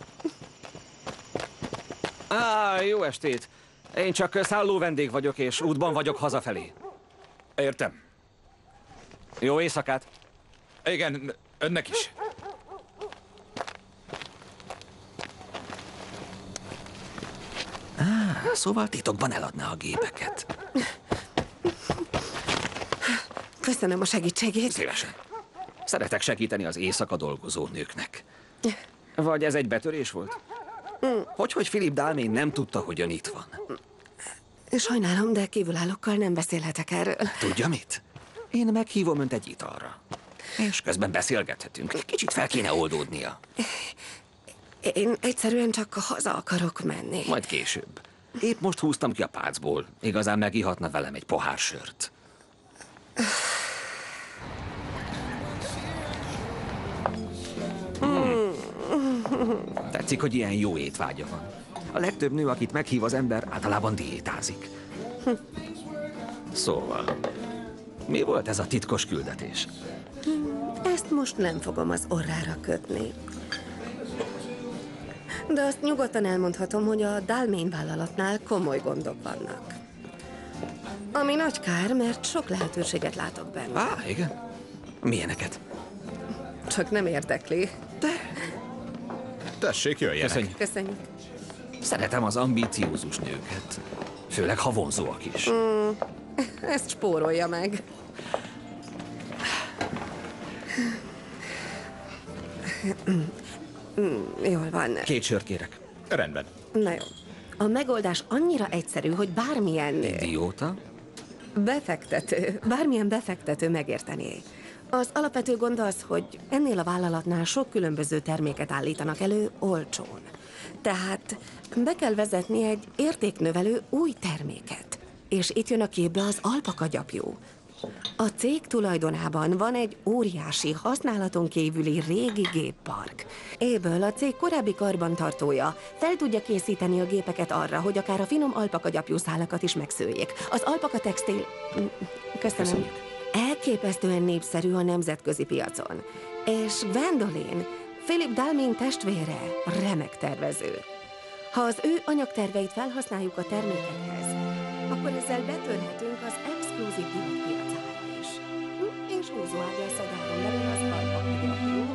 Á, jó estét. Én csak szálló vendég vagyok, és útban vagyok hazafelé. Értem. Jó éjszakát. Igen, önnek is. Á, szóval titokban eladná a gépeket. Köszönöm a segítségét. Szívesen. Szeretek segíteni az éjszaka dolgozó nőknek. Vagy ez egy betörés volt? Hogy, hogy Philip Dalmain nem tudta, hogy ön itt van? Sajnálom, de kívülállókkal nem beszélhetek erről. Tudja mit? Én meghívom önt egy italra. És közben beszélgethetünk. Kicsit fel kéne oldódnia. Én egyszerűen csak haza akarok menni. Majd később. Épp most húztam ki a pácból. Igazán megihatna velem egy pohár sört. Hmm. Tetszik, hogy ilyen jó étvágya van. A legtöbb nő, akit meghív az ember, általában diétázik. Szóval, mi volt ez a titkos küldetés? Ezt most nem fogom az orrára kötni. De azt nyugodtan elmondhatom, hogy a Dalmain vállalatnál komoly gondok vannak. Ami nagy kár, mert sok lehetőséget látok benne. Á, igen? Milyeneket? Csak nem érdekli. De... Tessék, jöjjenek. Köszönjük. Köszönjük. Szeretem az ambíciózus nőket. Főleg, ha vonzóak is. Mm, ezt spórolja meg. Mm, jól van. Két sört kérek. Rendben. Na jó. A megoldás annyira egyszerű, hogy bármilyen... Idióta? Befektető, bármilyen befektető megértené. Az alapvető gond az, hogy ennél a vállalatnál sok különböző terméket állítanak elő olcsón. Tehát be kell vezetni egy értéknövelő új terméket. És itt jön a képbe az alpakagyapjú. A cég tulajdonában van egy óriási, használaton kívüli régi géppark. Ebből a cég korábbi karbantartója fel tudja készíteni a gépeket arra, hogy akár a finom alpakagyapjú szálakat is megszőjék. Az alpaka textil... Köszönöm. Köszönjük. Elképesztően népszerű a nemzetközi piacon. És Gwendolyn, Philip Dalmain testvére, remek tervező. Ha az ő anyagterveit felhasználjuk a termékekhez, akkor ezzel betörhetünk az exkluzív divat piacára is. És húzóágyal szadáron belül az alpakagyapjú.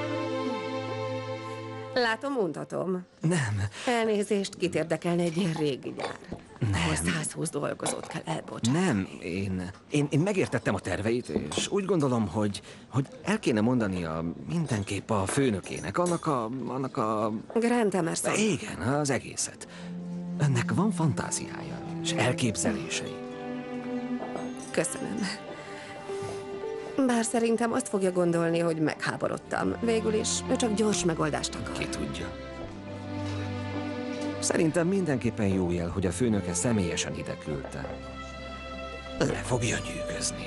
Látom, mondhatom. Nem. Elnézést, kit érdekelne egy ilyen régi gyár. Nem. Ahol százhúsz dolgozót kell elbocsátani. Nem, én, én, én megértettem a terveit, és úgy gondolom, hogy, hogy el kéne mondania mindenképp a főnökének, annak a... annak a... Grant Emerson. Igen, az egészet. Önnek van fantáziája, és elképzelései. Köszönöm. Bár szerintem azt fogja gondolni, hogy megháborodtam. Végül is ő csak gyors megoldást akar. Ki tudja. Szerintem mindenképpen jó jel, hogy a főnöke személyesen ide küldte. Le fogja nyűgözni.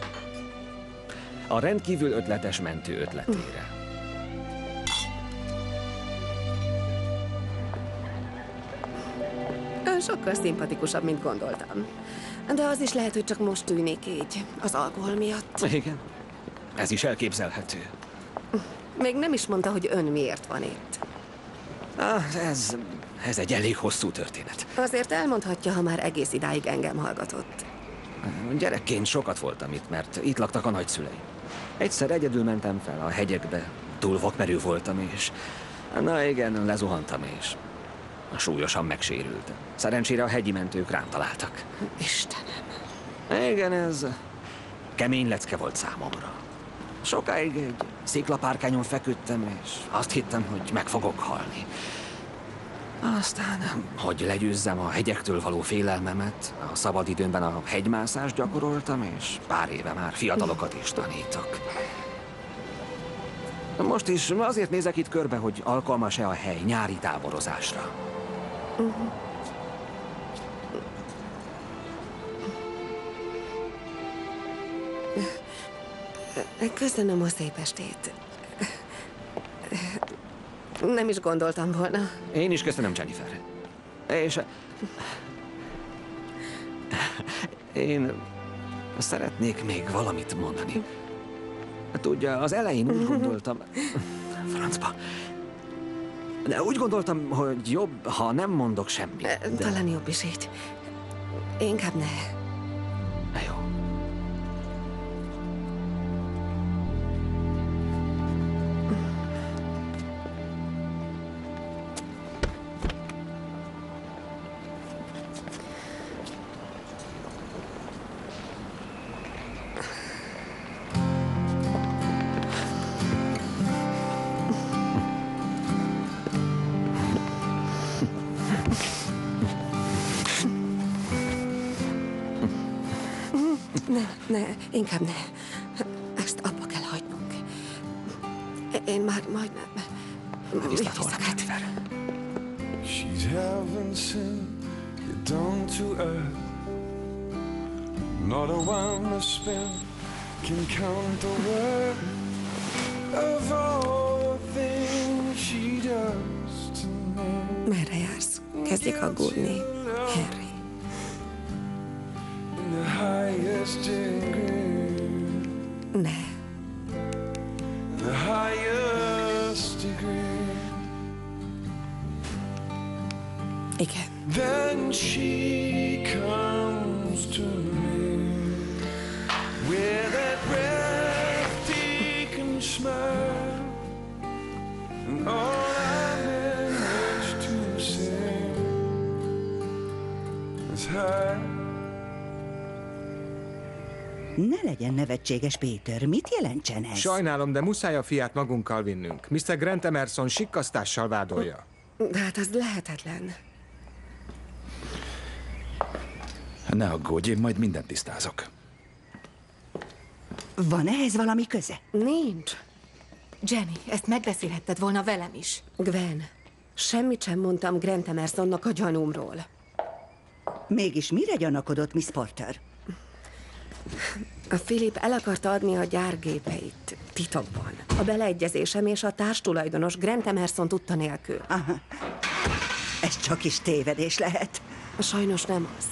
A rendkívül ötletes mentő ötletére. Ön sokkal szimpatikusabb, mint gondoltam. De az is lehet, hogy csak most tűnik így, az alkohol miatt. Igen, ez is elképzelhető. Még nem is mondta, hogy ön miért van itt. Ah, ez, ez egy elég hosszú történet. Azért elmondhatja, ha már egész idáig engem hallgatott. Gyerekként sokat voltam itt, mert itt laktak a nagyszüleim. Egyszer egyedül mentem fel a hegyekbe, túl vakmerő voltam, és... Na igen, lezuhantam, és... súlyosan megsérültem. Szerencsére a hegyi mentők rám találtak. Istenem. Igen, ez... kemény lecke volt számomra. Sokáig egy sziklapárkányon feküdtem, és azt hittem, hogy meg fogok halni. Aztán, hogy legyőzzem a hegyektől való félelmemet, a szabadidőmben a hegymászást gyakoroltam, és pár éve már fiatalokat is tanítok. Most is azért nézek itt körbe, hogy alkalmas-e a hely nyári táborozásra. Uh-huh. Köszönöm a szép estét. Nem is gondoltam volna. Én is köszönöm, Jennifer. És... Én szeretnék még valamit mondani. Tudja, az elején úgy gondoltam... Francba. De úgy gondoltam, hogy jobb, ha nem mondok semmit. De... Talán jobb is így. Inkább ne. Jó. Ne, ne, inkább ne. Ezt abba kell hagynunk. Én már majdnem... Viszlát volna, Jennifer. She's heaven sent, you're down to earth. Not a one to spend can count the worth of all the things she does to me. Merre jársz? Kezdjük aggódni, Henry. The highest degree. Ne. The highest degree. Igen. Then she comes to me with that breathtaking smile, and all I manage to say is hi. Ne legyen nevetséges, Péter. Mit jelentsen ez? Sajnálom, de muszáj a fiát magunkkal vinnünk. miszter Grant Emerson sikkasztással vádolja. De hát az lehetetlen. Ne aggódj, én majd mindent tisztázok. Van ehhez valami köze? Nincs. Jenny, ezt megbeszélhetted volna velem is. Gwen, semmit sem mondtam Grant Emersonnak a gyanúmról. Mégis mire gyanakodott Miss Porter? A Philip el akarta adni a gyárgépeit titokban. A beleegyezésem és a társtulajdonos Grant Emerson tudta nélkül. Aha. Ez csak is tévedés lehet. Sajnos nem az.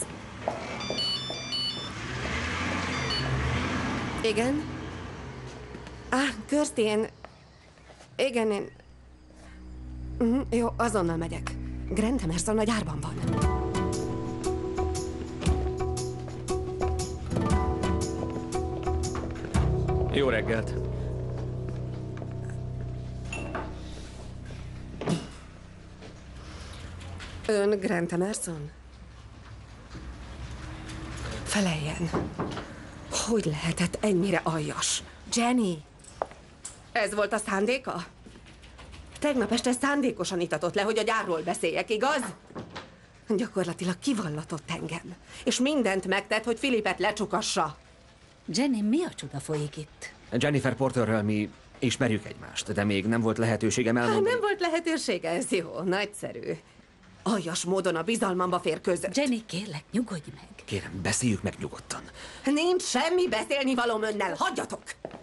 Igen? Ah, Kirsty, én... Igen, én... Uh-huh, jó, azonnal megyek. Grant Emerson a gyárban van. Jó reggelt! Ön Grant Emerson? Feleljen. Hogy lehetett ennyire aljas? Jenny! Ez volt a szándéka? Tegnap este szándékosan itatott le, hogy a gyárról beszéljek, igaz? Gyakorlatilag kivallatott engem. És mindent megtett, hogy Philipet lecsukassa. Jenny, mi a csuda folyik itt? Jennifer Porterrel mi ismerjük egymást, de még nem volt lehetőségem Ha elmondani. nem volt lehetősége, ez jó, nagyszerű. Aljas módon a bizalmamba fér között. Jenny, kérlek, nyugodj meg. Kérem, beszéljük meg nyugodtan. Nincs semmi beszélni valóm önnel, hagyjatok!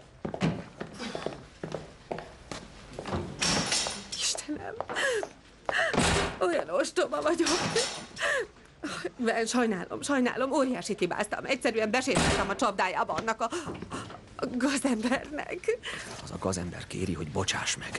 Istenem, olyan ostoba vagyok. Ben, sajnálom, sajnálom, óriásit hibáztam. Egyszerűen besétáltam a csapdájába annak a, a gazembernek. Az a gazember kéri, hogy bocsáss meg.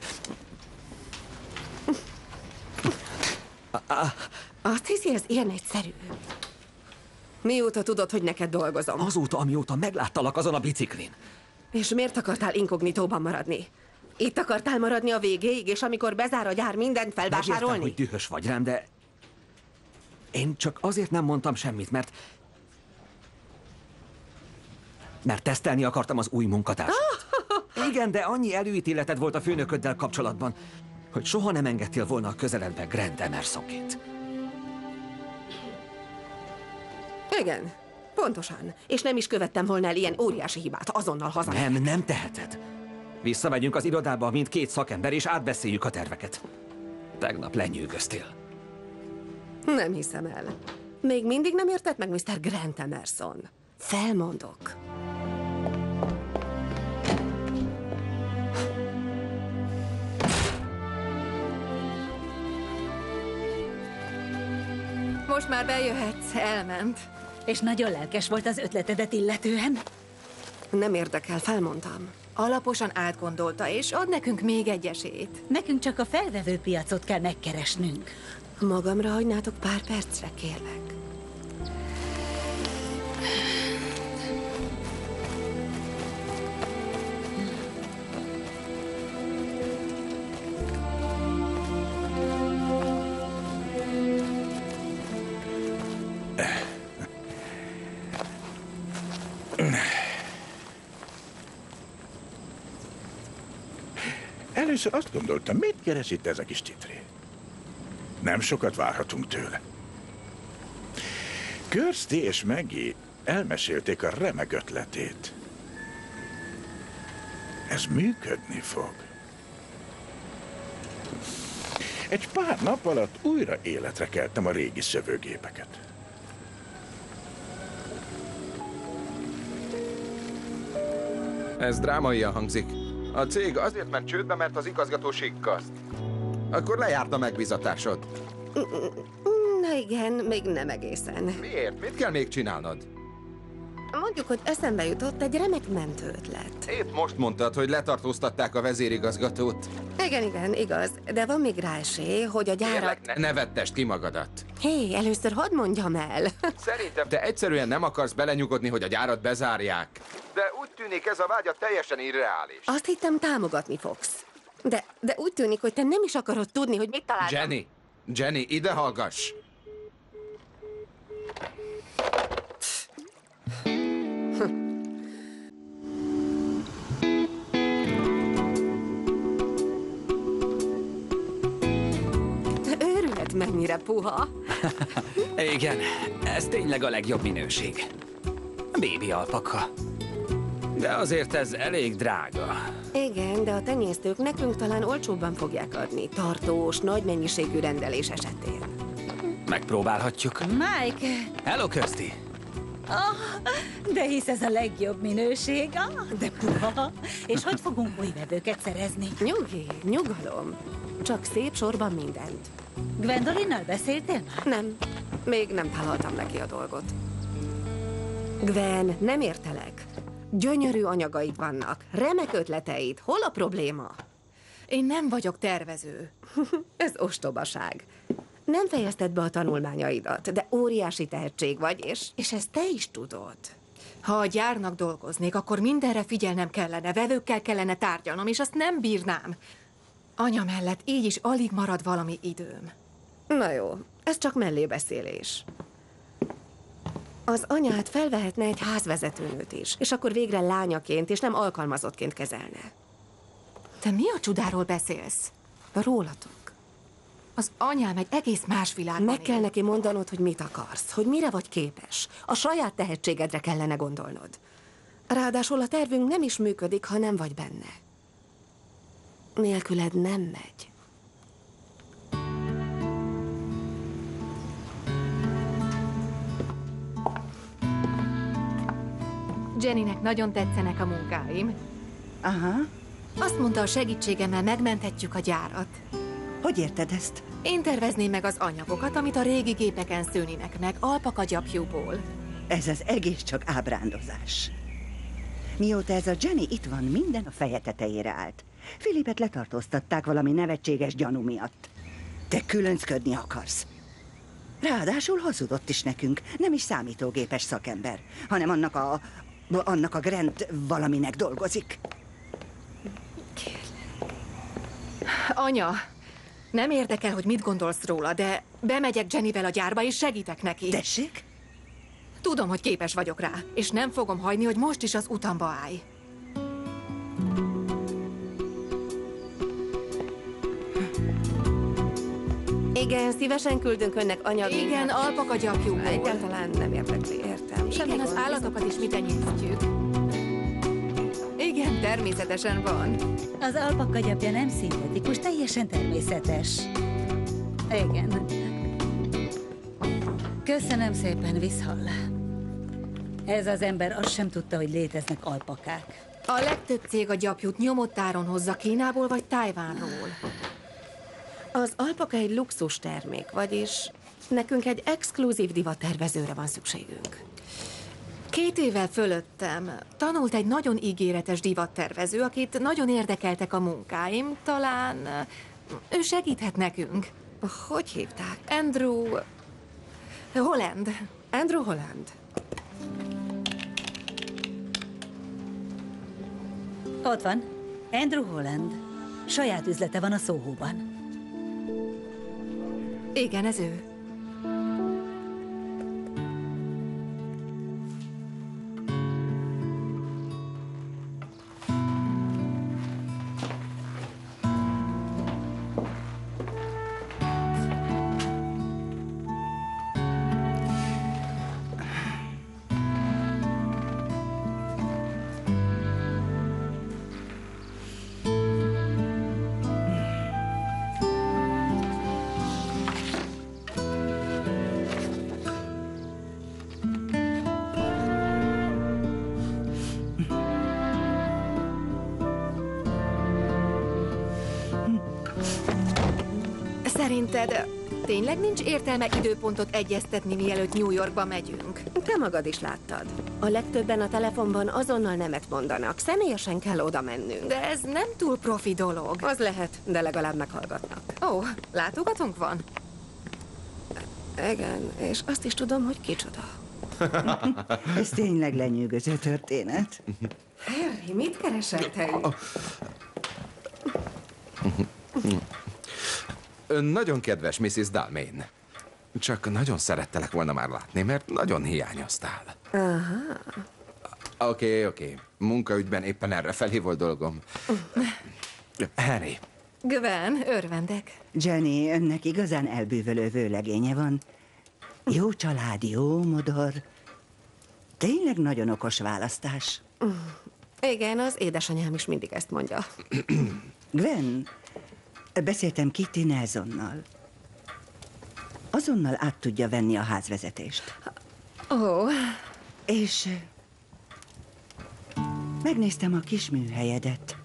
Azt hiszi, ez ilyen egyszerű? Mióta tudod, hogy neked dolgozom? Azóta, amióta megláttalak azon a biciklin. És miért akartál inkognitóban maradni? Itt akartál maradni a végéig, és amikor bezár a gyár, mindent felvásárolni? Megértem, hogy dühös vagy rám, de... Én csak azért nem mondtam semmit, mert... Mert tesztelni akartam az új munkatársat. Igen, de annyi előítéleted volt a főnököddel kapcsolatban, hogy soha nem engedtél volna a közeledbe Grant Emersonként. Igen, pontosan. És nem is követtem volna el ilyen óriási hibát. Azonnal haza. Nem, nem teheted. Visszamegyünk az irodába, mint két szakember, és átbeszéljük a terveket. Tegnap lenyűgöztél. Nem hiszem el. Még mindig nem érted meg miszter Grant Emerson. Felmondok. Most már bejöhetsz, elment. És nagyon lelkes volt az ötletedet illetően. Nem érdekel, felmondtam. Alaposan átgondolta, és ad nekünk még egy esélyt. Nekünk csak a felvevő piacot kell megkeresnünk. Magamra hagynátok pár percre, kérlek. Először azt gondoltam, mit keres itt ez a kis titré? Nem sokat várhatunk tőle. Kirsty és Maggie elmesélték a remek ötletét. Ez működni fog. Egy pár nap alatt újra életre keltem a régi szövőgépeket. Ez drámaian hangzik. A cég azért ment csődbe, mert az igazgatóség kaszt. Akkor lejárt a megbízatásod. Na igen, még nem egészen. Miért? Mit kell még csinálnod? Mondjuk, hogy eszembe jutott egy remek mentő ötlet. Épp most mondtad, hogy letartóztatták a vezérigazgatót. Igen, igen, igaz. De van még rá esély, hogy a gyárat... Kérlek, ne, ne vettest ki magadat. Hé, először hadd mondjam el. Szerintem te egyszerűen nem akarsz belenyugodni, hogy a gyárat bezárják. De úgy tűnik, ez a vágyat teljesen irreális. Azt hittem, támogatni fogsz. De, de úgy tűnik, hogy te nem is akarod tudni, hogy mit találtam. Jenny, Jenny, ide hallgass! Őrület mennyire puha. Igen, ez tényleg a legjobb minőség. Bébi alpaka. De azért ez elég drága. Igen, de a tenyésztők nekünk talán olcsóbban fogják adni. Tartós, nagy mennyiségű rendelés esetén. Megpróbálhatjuk. Mike! Hello, Kirsty! Oh, de hisz ez a legjobb minőség. Ah, de puha. És hogy fogunk új vevőket szerezni? Nyugi, nyugalom. Csak szép sorban mindent. Gwendolinnal beszéltél már? Nem. Még nem találtam neki a dolgot. Gwen, nem értelek. Gyönyörű anyagaid vannak, remek ötleteid. Hol a probléma? Én nem vagyok tervező. Ez ostobaság. Nem fejezted be a tanulmányaidat, de óriási tehetség vagy, és, és ezt te is tudod. Ha a gyárnak dolgoznék, akkor mindenre figyelnem kellene, vevőkkel kellene tárgyalnom, és azt nem bírnám. Anya mellett így is alig marad valami időm. Na jó, ez csak mellébeszélés. Az anyád felvehetne egy házvezetőnőt is, és akkor végre lányaként és nem alkalmazottként kezelne. Te mi a csudáról beszélsz? Rólatok. Az anyám egy egész más világban Meg kell él. neki mondanod, hogy mit akarsz, hogy mire vagy képes. A saját tehetségedre kellene gondolnod. Ráadásul a tervünk nem is működik, ha nem vagy benne. Nélküled nem megy. Jennynek nagyon tetszenek a munkáim. Aha. Azt mondta, a segítségemmel megmenthetjük a gyárat. Hogy érted ezt? Én tervezném meg az anyagokat, amit a régi gépeken szőninek meg alpakagyapjúból. Ez az egész csak ábrándozás. Mióta ez a Jenny itt van, minden a feje tetejére állt. Filipet letartóztatták valami nevetséges gyanú miatt. Te különcködni akarsz. Ráadásul hazudott is nekünk. Nem is számítógépes szakember, hanem annak a... annak a Grant valaminek dolgozik. Anya, nem érdekel, hogy mit gondolsz róla, de bemegyek Jennyvel a gyárba, és segítek neki. Tessék? Tudom, hogy képes vagyok rá, és nem fogom hagyni, hogy most is az utamba állj. Igen, szívesen küldünk önnek anyagot. Igen, alpakagyapjúból. Egyáltalán nem érdekli, értem. Semmi Igen, az gond. állatokat is mi tenyésztjük. Igen, természetesen van. Az alpaka gyapja nem szintetikus, teljesen természetes. Igen. Köszönöm szépen, visszhall. Ez az ember azt sem tudta, hogy léteznek alpakák. A legtöbb cég a gyapjút nyomott áron hozza Kínából vagy Tajvánról. Az alpaka egy luxus termék, vagyis Nekünk egy exkluzív divattervezőre van szükségünk. Két évvel fölöttem tanult egy nagyon ígéretes divattervező, akit nagyon érdekeltek a munkáim. Talán eh, ő segíthet nekünk. Hogy hívták? Andrew Holland. Andrew Holland. Ott van. Andrew Holland. Saját üzlete van a Soho-ban. Igen, ez ő. Szerinted tényleg nincs értelme időpontot egyeztetni, mielőtt New Yorkba megyünk? Te magad is láttad. A legtöbben a telefonban azonnal nemet mondanak. Személyesen kell oda mennünk. De ez nem túl profi dolog. Az lehet, de legalább meghallgatnak. Ó, látogatónk van? Igen, és azt is tudom, hogy kicsoda. Ez tényleg lenyűgöző történet. Harry, mit keresel te itt? Ön nagyon kedves, missus Dalmain. Csak nagyon szerettelek volna már látni, mert nagyon hiányoztál. Aha. Oké, oké. Munkaügyben éppen erre felé volt dolgom. Harry. Gwen, örvendek. Jenny, önnek igazán elbűvölő vőlegénye van. Jó család, jó modor. Tényleg nagyon okos választás. Igen, az édesanyám is mindig ezt mondja. Gwen, beszéltem Kitty Nelsonnal. Azonnal át tudja venni a házvezetést. Ó. És megnéztem a kis műhelyedet.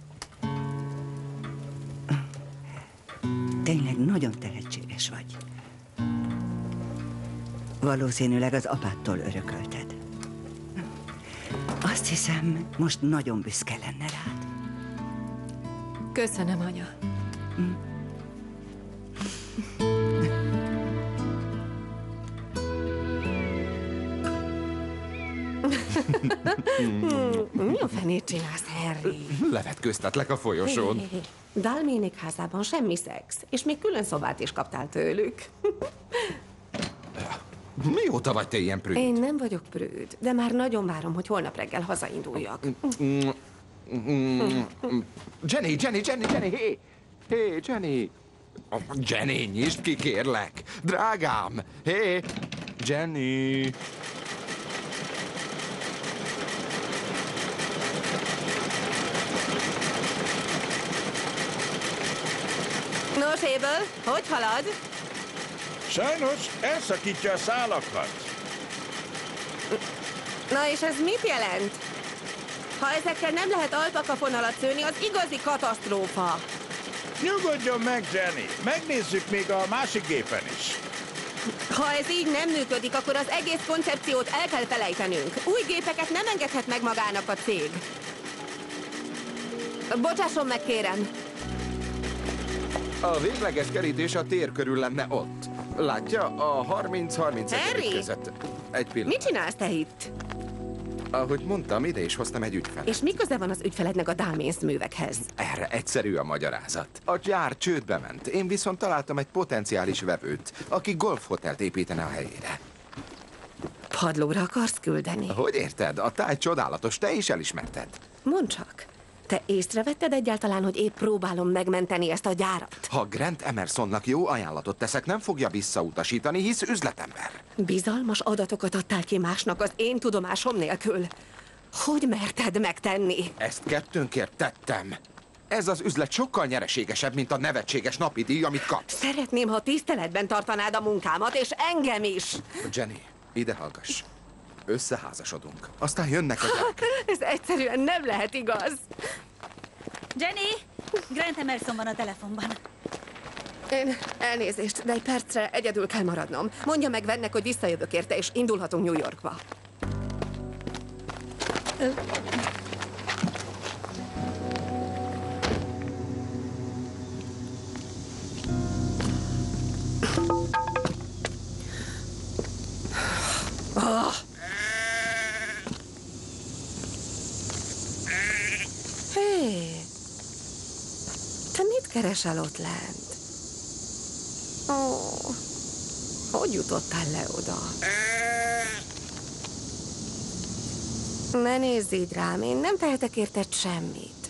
Tényleg nagyon tehetséges vagy. Valószínűleg az apádtól örökölted. Azt hiszem, most nagyon büszke lenne rád. Köszönöm, anya. Mm. Mi a fenét csinálsz, Harry? Levetkőztetlek a folyosón. Hey, hey, hey. Dalménik házában semmi szex, és még külön szobát is kaptál tőlük. Mióta vagy te ilyen prűd? Én nem vagyok prűd, de már nagyon várom, hogy holnap reggel hazainduljak. Jenny, Jenny, Jenny, Jenny, hé! Hé, Jenny! Jenny, nyisd ki, kérlek! Drágám! Hé! Jenny! Nos, Abel, hogy halad? Sajnos elszakítja a szálakat. Na és ez mit jelent? Ha ezekkel nem lehet alpakafonalat szőni, az igazi katasztrófa. Nyugodjon meg, Jenny. Megnézzük még a másik gépen is. Ha ez így nem működik, akkor az egész koncepciót el kell felejtenünk. Új gépeket nem engedhet meg magának a cég. Bocsásson meg, kérem. A végleges kerítés a tér körül lenne ott. Látja? A harminc harminc között. Egy pillanat. Mit csinálsz te itt? Ahogy mondtam, ide is hoztam egy ügyfelet. És mi köze van az ügyfelednek a Dalmains művekhez? Erre egyszerű a magyarázat. A gyár csődbe ment, én viszont találtam egy potenciális vevőt, aki golfhotelt építene a helyére. Padlóra akarsz küldeni? Hogy érted? A táj csodálatos, te is elismerted. Mondd csak. Te észrevetted egyáltalán, hogy épp próbálom megmenteni ezt a gyárat? Ha Grant Emersonnak jó ajánlatot teszek, nem fogja visszautasítani, hisz üzletember. Bizalmas adatokat adtál ki másnak az én tudomásom nélkül. Hogy merted megtenni? Ezt kettőnkért tettem. Ez az üzlet sokkal nyereségesebb, mint a nevetséges napi díj, amit kapsz. Szeretném, ha tiszteletben tartanád a munkámat, és engem is. Jenny, ide hallgass. Összeházasodunk. Aztán jönnek a gyerekek. Ez egyszerűen nem lehet igaz. Jenny! Grant Emerson van a telefonban. Én elnézést, de egy percre egyedül kell maradnom. Mondja meg Gwennek, hogy visszajövök érte, és indulhatunk New Yorkba. Oh. Hé, te mit keresel ott lent? Ó, oh. Hogy jutottál le oda? Ne nézz így rám, én nem tehetek érted semmit.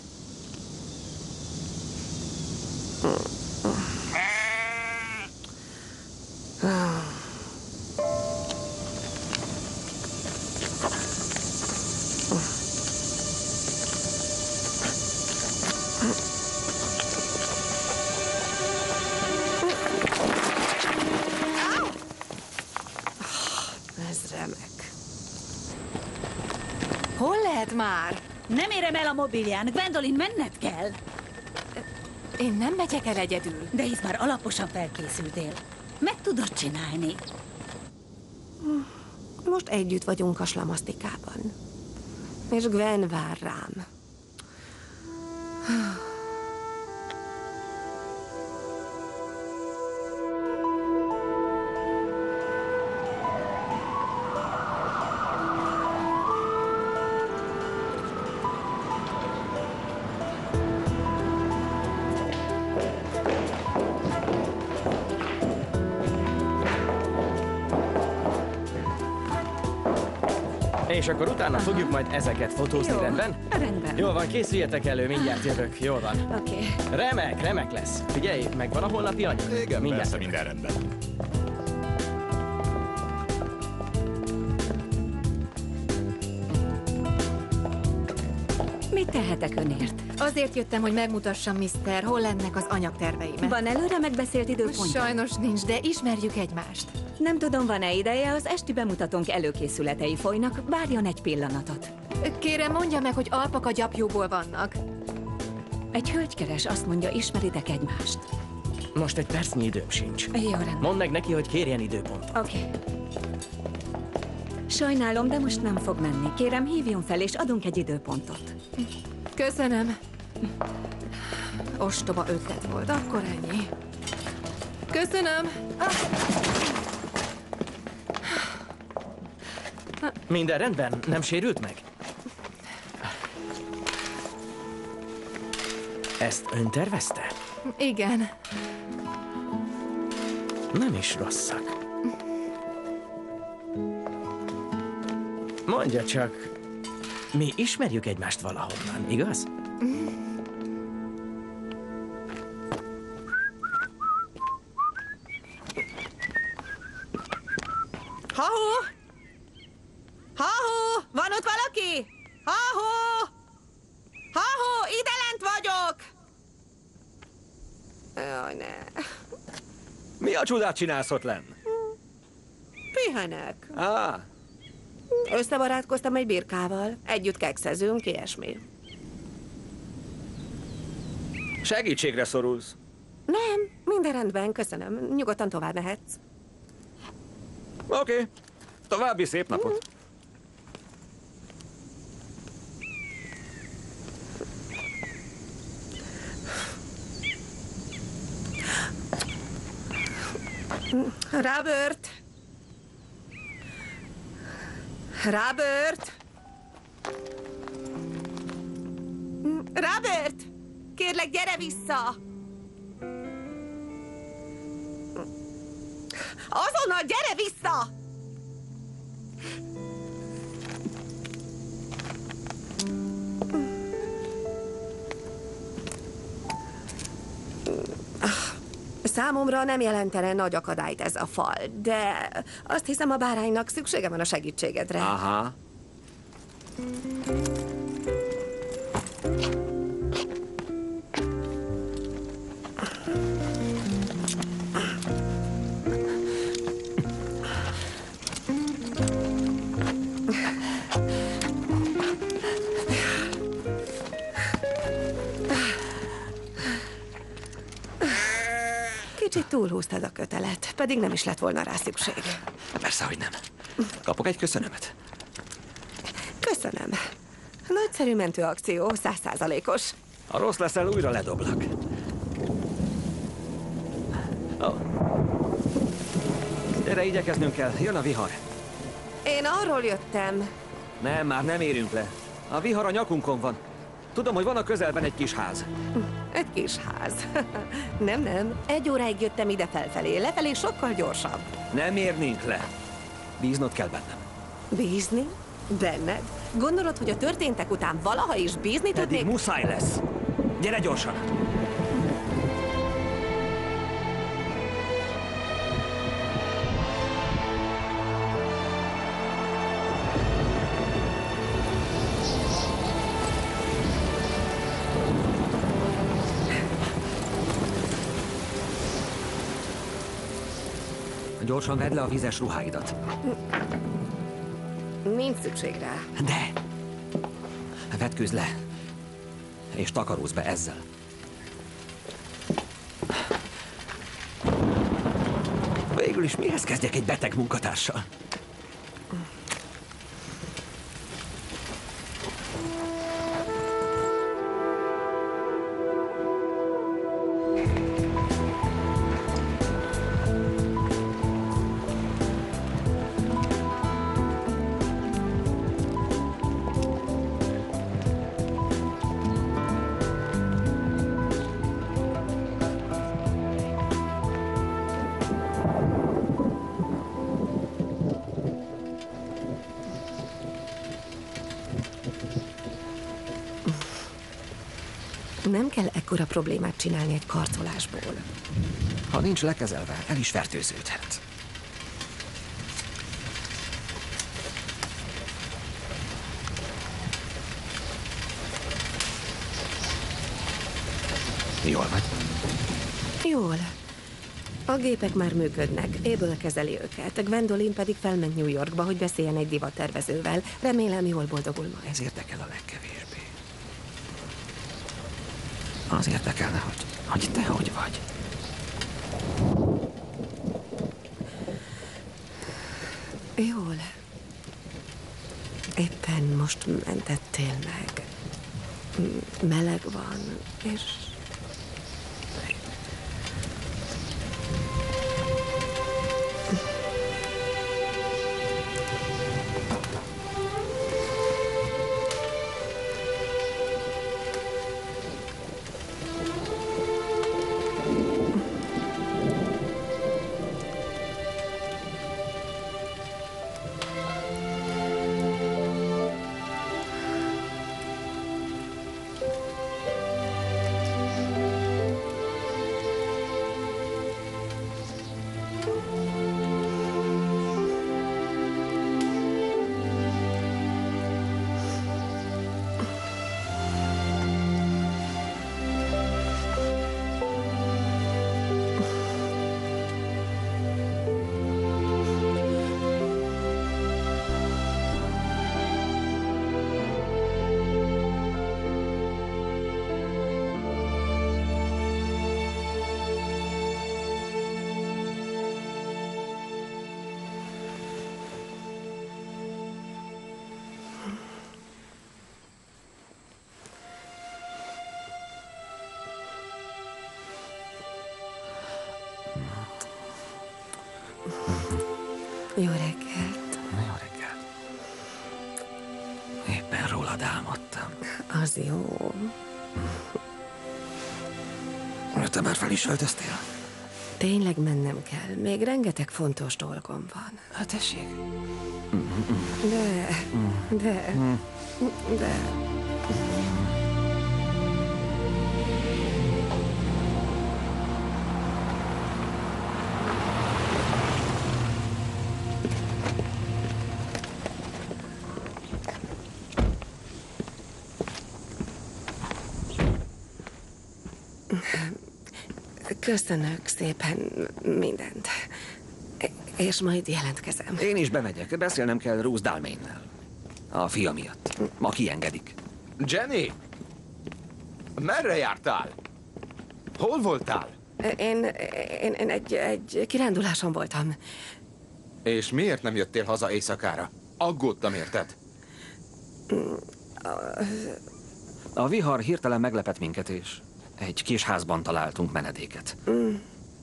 Hol lehet már? Nem érem el a mobilján, Gwendolyn, menned kell. Én nem megyek el egyedül. De hisz már alaposan felkészültél. Meg tudod csinálni. Most együtt vagyunk a slamasztikában. És Gwen vár rám. És akkor utána fogjuk majd ezeket fotózni, Jó, rendben? rendben. Jól van, készüljetek elő, mindjárt jövök. Jól van. Oké. Okay. Remek, remek lesz. Figyelj, megvan a holnapi anyag? Igen, mindjárt persze, jövök. minden rendben. Mit tehetek önért? Azért jöttem, hogy megmutassam, miszter, hol lennek az anyagterveim. Van előre megbeszélt időpontja? Sajnos nincs, de ismerjük egymást. Nem tudom, van-e ideje, az esti bemutatónk előkészületei folynak. Várjon egy pillanatot. Kérem, mondja meg, hogy alpaka gyapjúból vannak. Egy hölgy keres, azt mondja, ismeritek egymást. Most egy percnyi időm sincs. Jó, rendben. Mondd meg neki, hogy kérjen időpontot. Oké. Okay. Sajnálom, de most nem fog menni. Kérem, hívjon fel, és adunk egy időpontot. Köszönöm. Ostoba ötlet volt, akkor ennyi. Köszönöm. Ah. Minden rendben? Nem sérült meg? Ezt ön tervezte? Igen. Nem is rosszak. Mondja csak, mi ismerjük egymást valahonnan, igaz? Ha-hó! Ha-hó! Van ott valaki? Ha-hó! Ha-hó! Ide lent vagyok! Jaj, ne. Mi a csodát csinálsz ott lenn? Pihenek. Á, Összebarátkoztam egy birkával. Együtt kekszezünk, ilyesmi. segítségre szorulsz. Nem, minden rendben, köszönöm. Nyugodtan tovább mehetsz. Oké, okay. További szép napot. Robert! Robert! Robert! Kérlek, gyere vissza! Azonnal gyere vissza! Számomra nem jelentene nagy akadályt ez a fal, de azt hiszem, a báránynak szüksége van a segítségedre. Aha. Kicsit túlhúztad a kötelet, pedig nem is lett volna rá szükség. Persze, hogy nem. Kapok egy köszönömet? Köszönöm. Nagyszerű mentőakció, százszázalékos. Ha rossz leszel, újra ledoblak. Oh. Gyere, igyekeznünk kell. Jön a vihar. Én arról jöttem. Nem, már nem érünk le. A vihar a nyakunkon van. Tudom, hogy van a közelben egy kis ház. Egy kis ház. Nem, nem. Egy óráig jöttem ide felfelé. Lefelé sokkal gyorsabb. Nem érnénk le. Bíznod kell bennem. Bízni? Benned? Gondolod, hogy a történtek után valaha is bízni tudnék? Pedig muszáj lesz. Gyere gyorsan! Gyorsan vedd le a vízes ruháidat. Nincs szükség rá. De! Vetkőzz le, és takarózz be ezzel. Végül is mihez kezdjek egy beteg munkatársal? Nem kell ekkora problémát csinálni egy karcolásból. Ha nincs lekezelve, el is fertőződhet. Jól vagy? Jól. A gépek már működnek, Abel kezeli őket, Gwendolyn pedig felment New Yorkba, hogy beszéljen egy divattervezővel. Remélem, jól boldogul majd. Ez érdekel a legkevésbé. Az érdekelne, hogy, hogy te hogy vagy. Jól. Éppen most mentettél meg. Meleg van, és... Jó reggelt. Jó reggelt. Éppen rólad álmodtam. Az jó. Te már fel is öltöztél? Tényleg mennem kell. Még rengeteg fontos dolgom van. Hát tessék. De, de, de... Köszönök szépen mindent. És majd jelentkezem. Én is bemegyek. Beszélnem kell Ruth Dalmainnel. A fia miatt. Ma kiengedik. Jenny! Merre jártál? Hol voltál? Én, én, én egy, egy kiránduláson voltam. És miért nem jöttél haza éjszakára? Aggódtam, érted? A vihar hirtelen meglepett minket, és egy kis házban találtunk menedéket. Mm.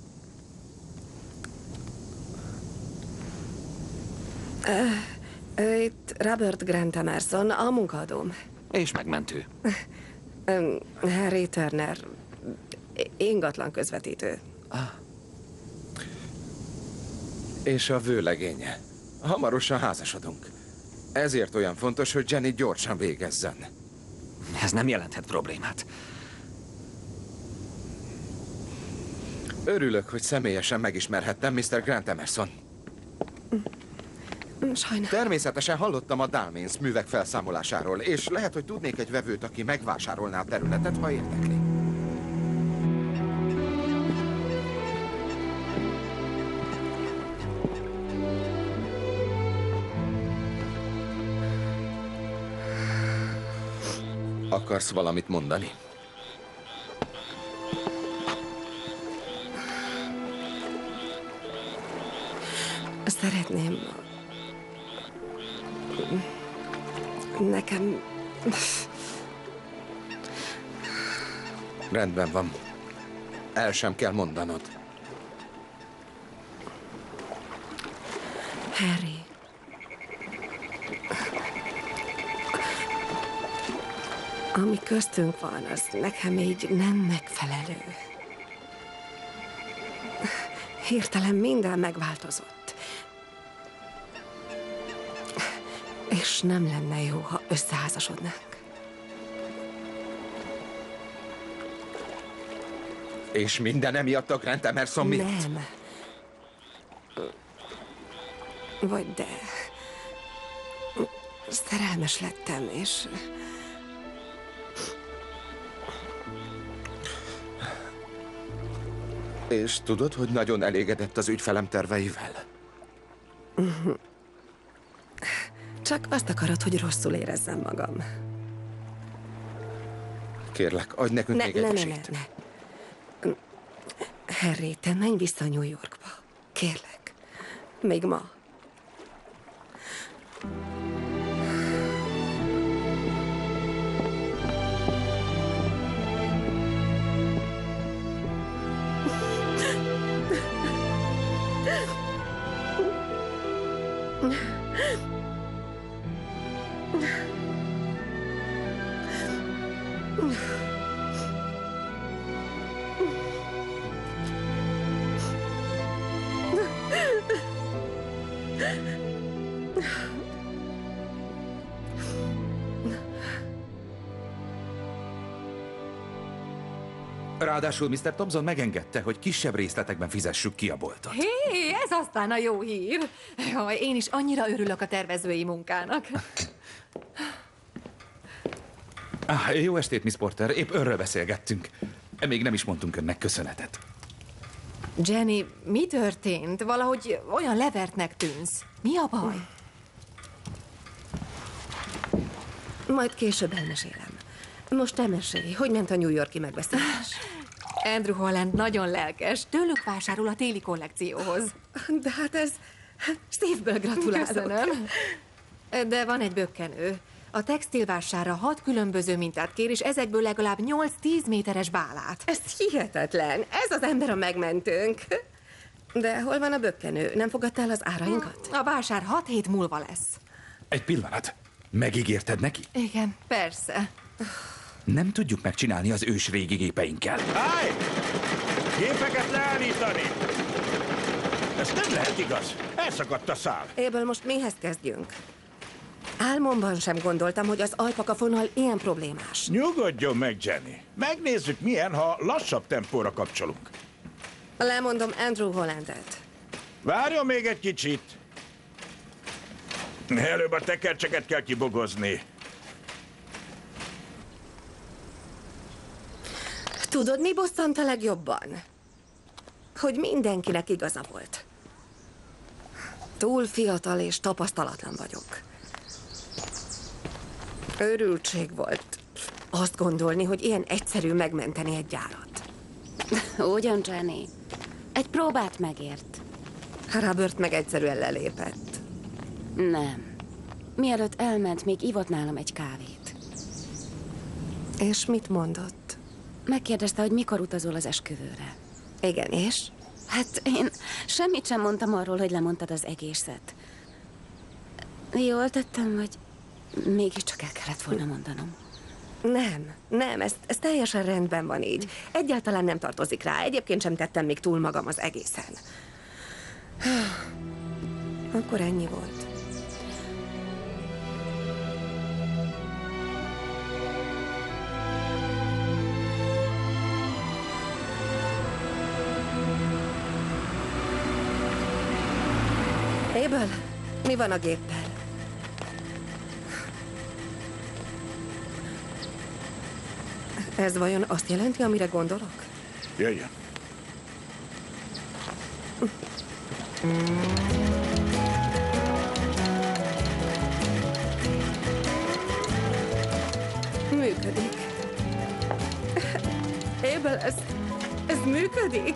Uh, itt Robert Grant Emerson, a munkaadóm. És megmentő. Um, Harry Turner, ingatlan közvetítő. Ah. És a vőlegénye. Hamarosan házasodunk. Ezért olyan fontos, hogy Jenny gyorsan végezzen. Ez nem jelenthet problémát. Örülök, hogy személyesen megismerhettem miszter Grant Emerson. Sajnálom. Természetesen hallottam a Dalmins művek felszámolásáról, és lehet, hogy tudnék egy vevőt, aki megvásárolná a területet, ha érdekli. Akarsz valamit mondani? Szeretném... Nekem... Rendben van. El sem kell mondanod. Harry. Ami köztünk van, az nekem így nem megfelelő. Hirtelen minden megváltozott. És nem lenne jó, ha összeházasodnánk. És minden emiatt a Grant Emerson miatt? Nem. Vagy de... Szerelmes lettem, és... És tudod, hogy nagyon elégedett az ügyfelem terveivel? Csak azt akarod, hogy rosszul érezzem magam. Kérlek, adj nekünk ne, még ne, egy ne, esélyt. ne, ne. Harry, te menj vissza New Yorkba. Kérlek. Még ma. Ráadásul miszter Thompson megengedte, hogy kisebb részletekben fizessük ki a boltot. Hé, ez aztán a jó hír. Jaj, én is annyira örülök a tervezői munkának. Ah, jó estét, Miss Porter. Épp önről beszélgettünk. Még nem is mondtunk önnek köszönetet. Jenny, mi történt? Valahogy olyan levertnek tűnsz. Mi a baj? Majd később elmesélem. Most te mesélj, hogy ment a New York-i megbeszélés? Andrew Holland nagyon lelkes. Tőlük vásárol a téli kollekcióhoz. De hát ez... Szívből gratulálok. Köszönöm. De van egy bökkenő. A textilvásárra hat különböző mintát kér, és ezekből legalább nyolc-tíz méteres bálát. Ez hihetetlen. Ez az ember a megmentőnk. De hol van a bökkenő? Nem fogadta el az árainkat? A vásár hat hét múlva lesz. Egy pillanat. Megígérted neki? Igen, persze. Nem tudjuk megcsinálni az ős régi gépeinkkel. Állj! Gépeket leállítani! Ez nem lehet igaz. Elszakadt a szál. Ebből most mihez kezdjünk? Álmomban sem gondoltam, hogy az alpakafonal ilyen problémás. Nyugodjon meg, Jenny. Megnézzük, milyen, ha lassabb tempóra kapcsolunk. Lemondom Andrew Hollandet. Várjon még egy kicsit. Előbb a tekercseket kell kibogozni. Tudod, mi bosszant a legjobban? Hogy mindenkinek igaza volt. Túl fiatal és tapasztalatlan vagyok. Őrültség volt azt gondolni, hogy ilyen egyszerű megmenteni egy gyárat. Ugyan, Jenny. Egy próbát megért. Robert meg egyszerűen lelépett. Nem. Mielőtt elment, még ivott nálam egy kávét. És mit mondott? Megkérdezte, hogy mikor utazol az esküvőre. Igen, és? Hát én semmit sem mondtam arról, hogy lemondtad az egészet. Jól tettem, vagy mégiscsak el kellett volna mondanom? Nem, nem, ez, ez teljesen rendben van így. Egyáltalán nem tartozik rá, egyébként sem tettem még túl magam az egészen. Akkor ennyi volt. Abel, mi van a géppel? Ez vajon azt jelenti, amire gondolok? Jöjjön. Működik. Abel, ez, ez működik?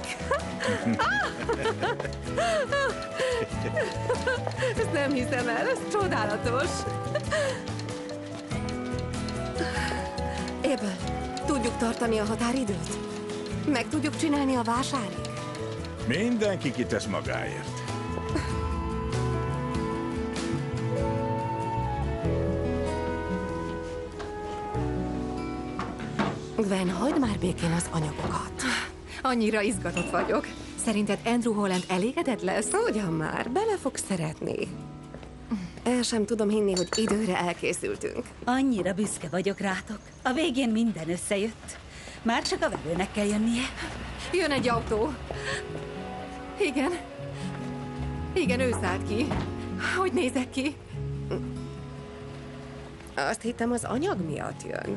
Ezt nem hiszem el, ez csodálatos. Abel, tudjuk tartani a határidőt? Meg tudjuk csinálni a vásárig? Mindenki kitesz magáért. Gwen, hagyd már békén az anyagokat. Annyira izgatott vagyok. Szerinted Andrew Holland elégedett lesz? Ugyan már, bele fog szeretni. El sem tudom hinni, hogy időre elkészültünk. Annyira büszke vagyok rátok. A végén minden összejött. Már csak a vevőnek kell jönnie. Jön egy autó. Igen. Igen, ő szállt ki. Hogy nézek ki? Azt hittem, az anyag miatt jön.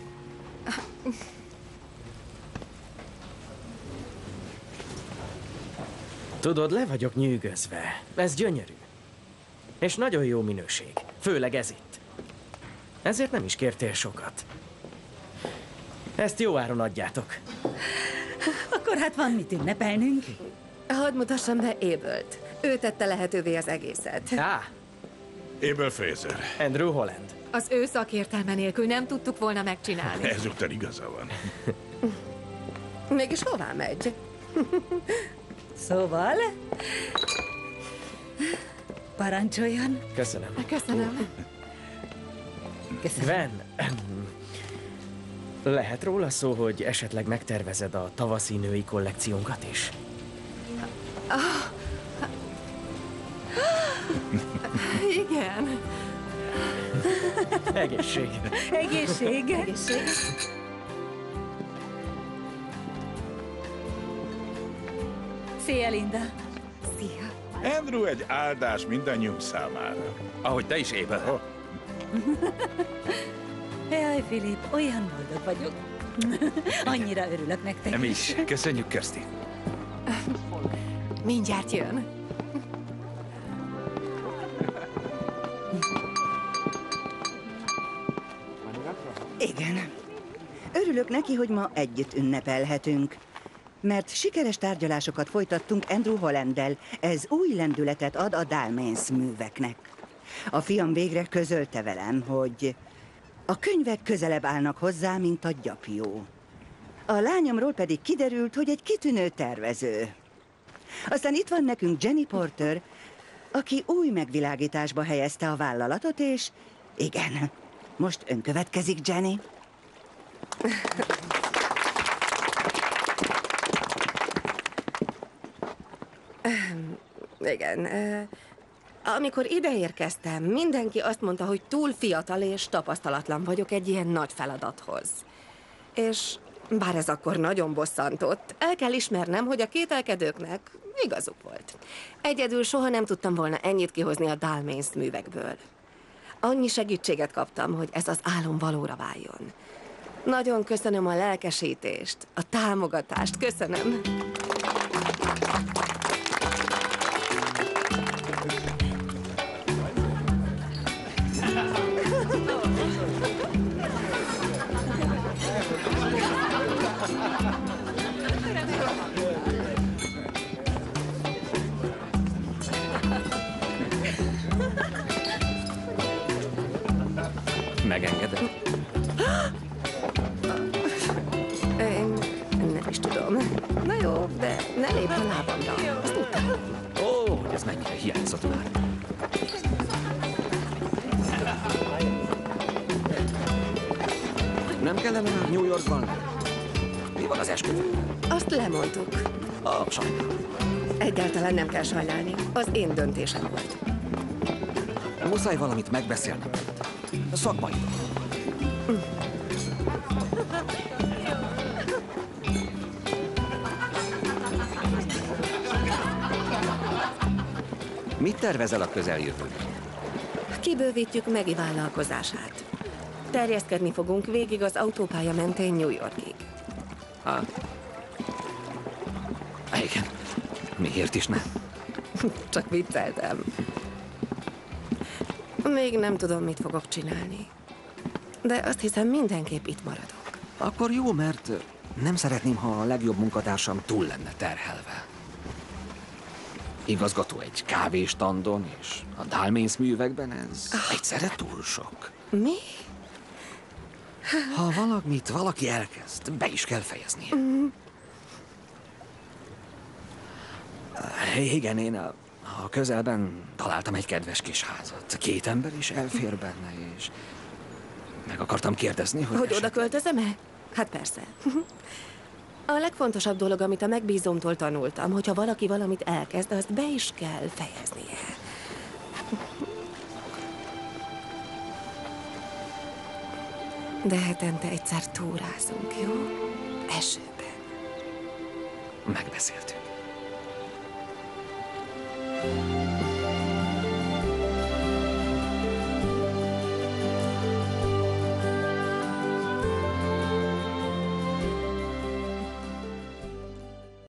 Tudod, le vagyok nyűgözve. Ez gyönyörű. És nagyon jó minőség. Főleg ez itt. Ezért nem is kértél sokat. Ezt jó áron adjátok. Akkor hát van mit ünnepelnünk. Hadd mutassam be Abelt. Ő tette lehetővé az egészet. Á, Abel Fraser. Andrew Holland. Az ő szakértelme nélkül nem tudtuk volna megcsinálni. Ezúttal igaza van. Mégis hová megy? Szóval... Parancsoljon. Köszönöm. Köszönöm. Gwen, lehet róla szó, hogy esetleg megtervezed a tavaszi női kollekciónkat is? Ah. Igen. Egészség. Egészség. Egészség. Szia, Linda. Szia. Andrew egy áldás mindannyiunk számára. Ahogy te is, Abel. Oh. Jaj, Filip, olyan boldog vagyok. Annyira örülök nektek. Nem is. Köszönjük, Kirsty. Mindjárt jön. Igen. Örülök neki, hogy ma együtt ünnepelhetünk. Mert sikeres tárgyalásokat folytattunk Andrew Hollanddel. Ez új lendületet ad a Dalmains műveknek. A fiam végre közölte velem, hogy a könyvek közelebb állnak hozzá, mint a gyapjú. A lányomról pedig kiderült, hogy egy kitűnő tervező. Aztán itt van nekünk Jenny Porter, aki új megvilágításba helyezte a vállalatot, és igen, most ön következik, Jenny. Igen. Amikor ideérkeztem, mindenki azt mondta, hogy túl fiatal és tapasztalatlan vagyok egy ilyen nagy feladathoz. És bár ez akkor nagyon bosszantott, el kell ismernem, hogy a kételkedőknek igazuk volt. Egyedül soha nem tudtam volna ennyit kihozni a Dalmains művekből. Annyi segítséget kaptam, hogy ez az álom valóra váljon. Nagyon köszönöm a lelkesítést, a támogatást, köszönöm. Megengeded? Én nem is tudom. Na jó, de ne lépj a lábamra. Azt tudtam. Ó, hogy ez mennyire hiányzott már. Nem kellene már New Yorkban? Mi van az esküvőn? Azt lemondtuk. A sajnálom. Egyáltalán nem kell sajnálni. Az én döntésem volt. Muszáj valamit megbeszélnem. Szakmai dolog. Mit tervezel a közeljövőben? Kibővítjük Megi vállalkozását. Terjeszkedni fogunk végig az autópálya mentén New Yorkig. Ah. Igen. Miért is nem? Csak vicceltem. Még nem tudom, mit fogok csinálni. De azt hiszem, mindenképp itt maradok. Akkor jó, mert nem szeretném, ha a legjobb munkatársam túl lenne terhelve. Igazgató egy kávéstandon és a Dalméns művekben ez egyszerre túl sok. Mi? Ha valamit valaki elkezd, be is kell fejeznie. Mm. Igen, én a, a közelben találtam egy kedves kis házat. Két ember is elfér benne, és meg akartam kérdezni, hogy... Hogy esetleg... oda költözöm-e? Hát persze. A legfontosabb dolog, amit a megbízómtól tanultam, hogyha valaki valamit elkezd, azt be is kell fejeznie. De hetente egyszer túrázunk, jó? Esőben. Megbeszéltük.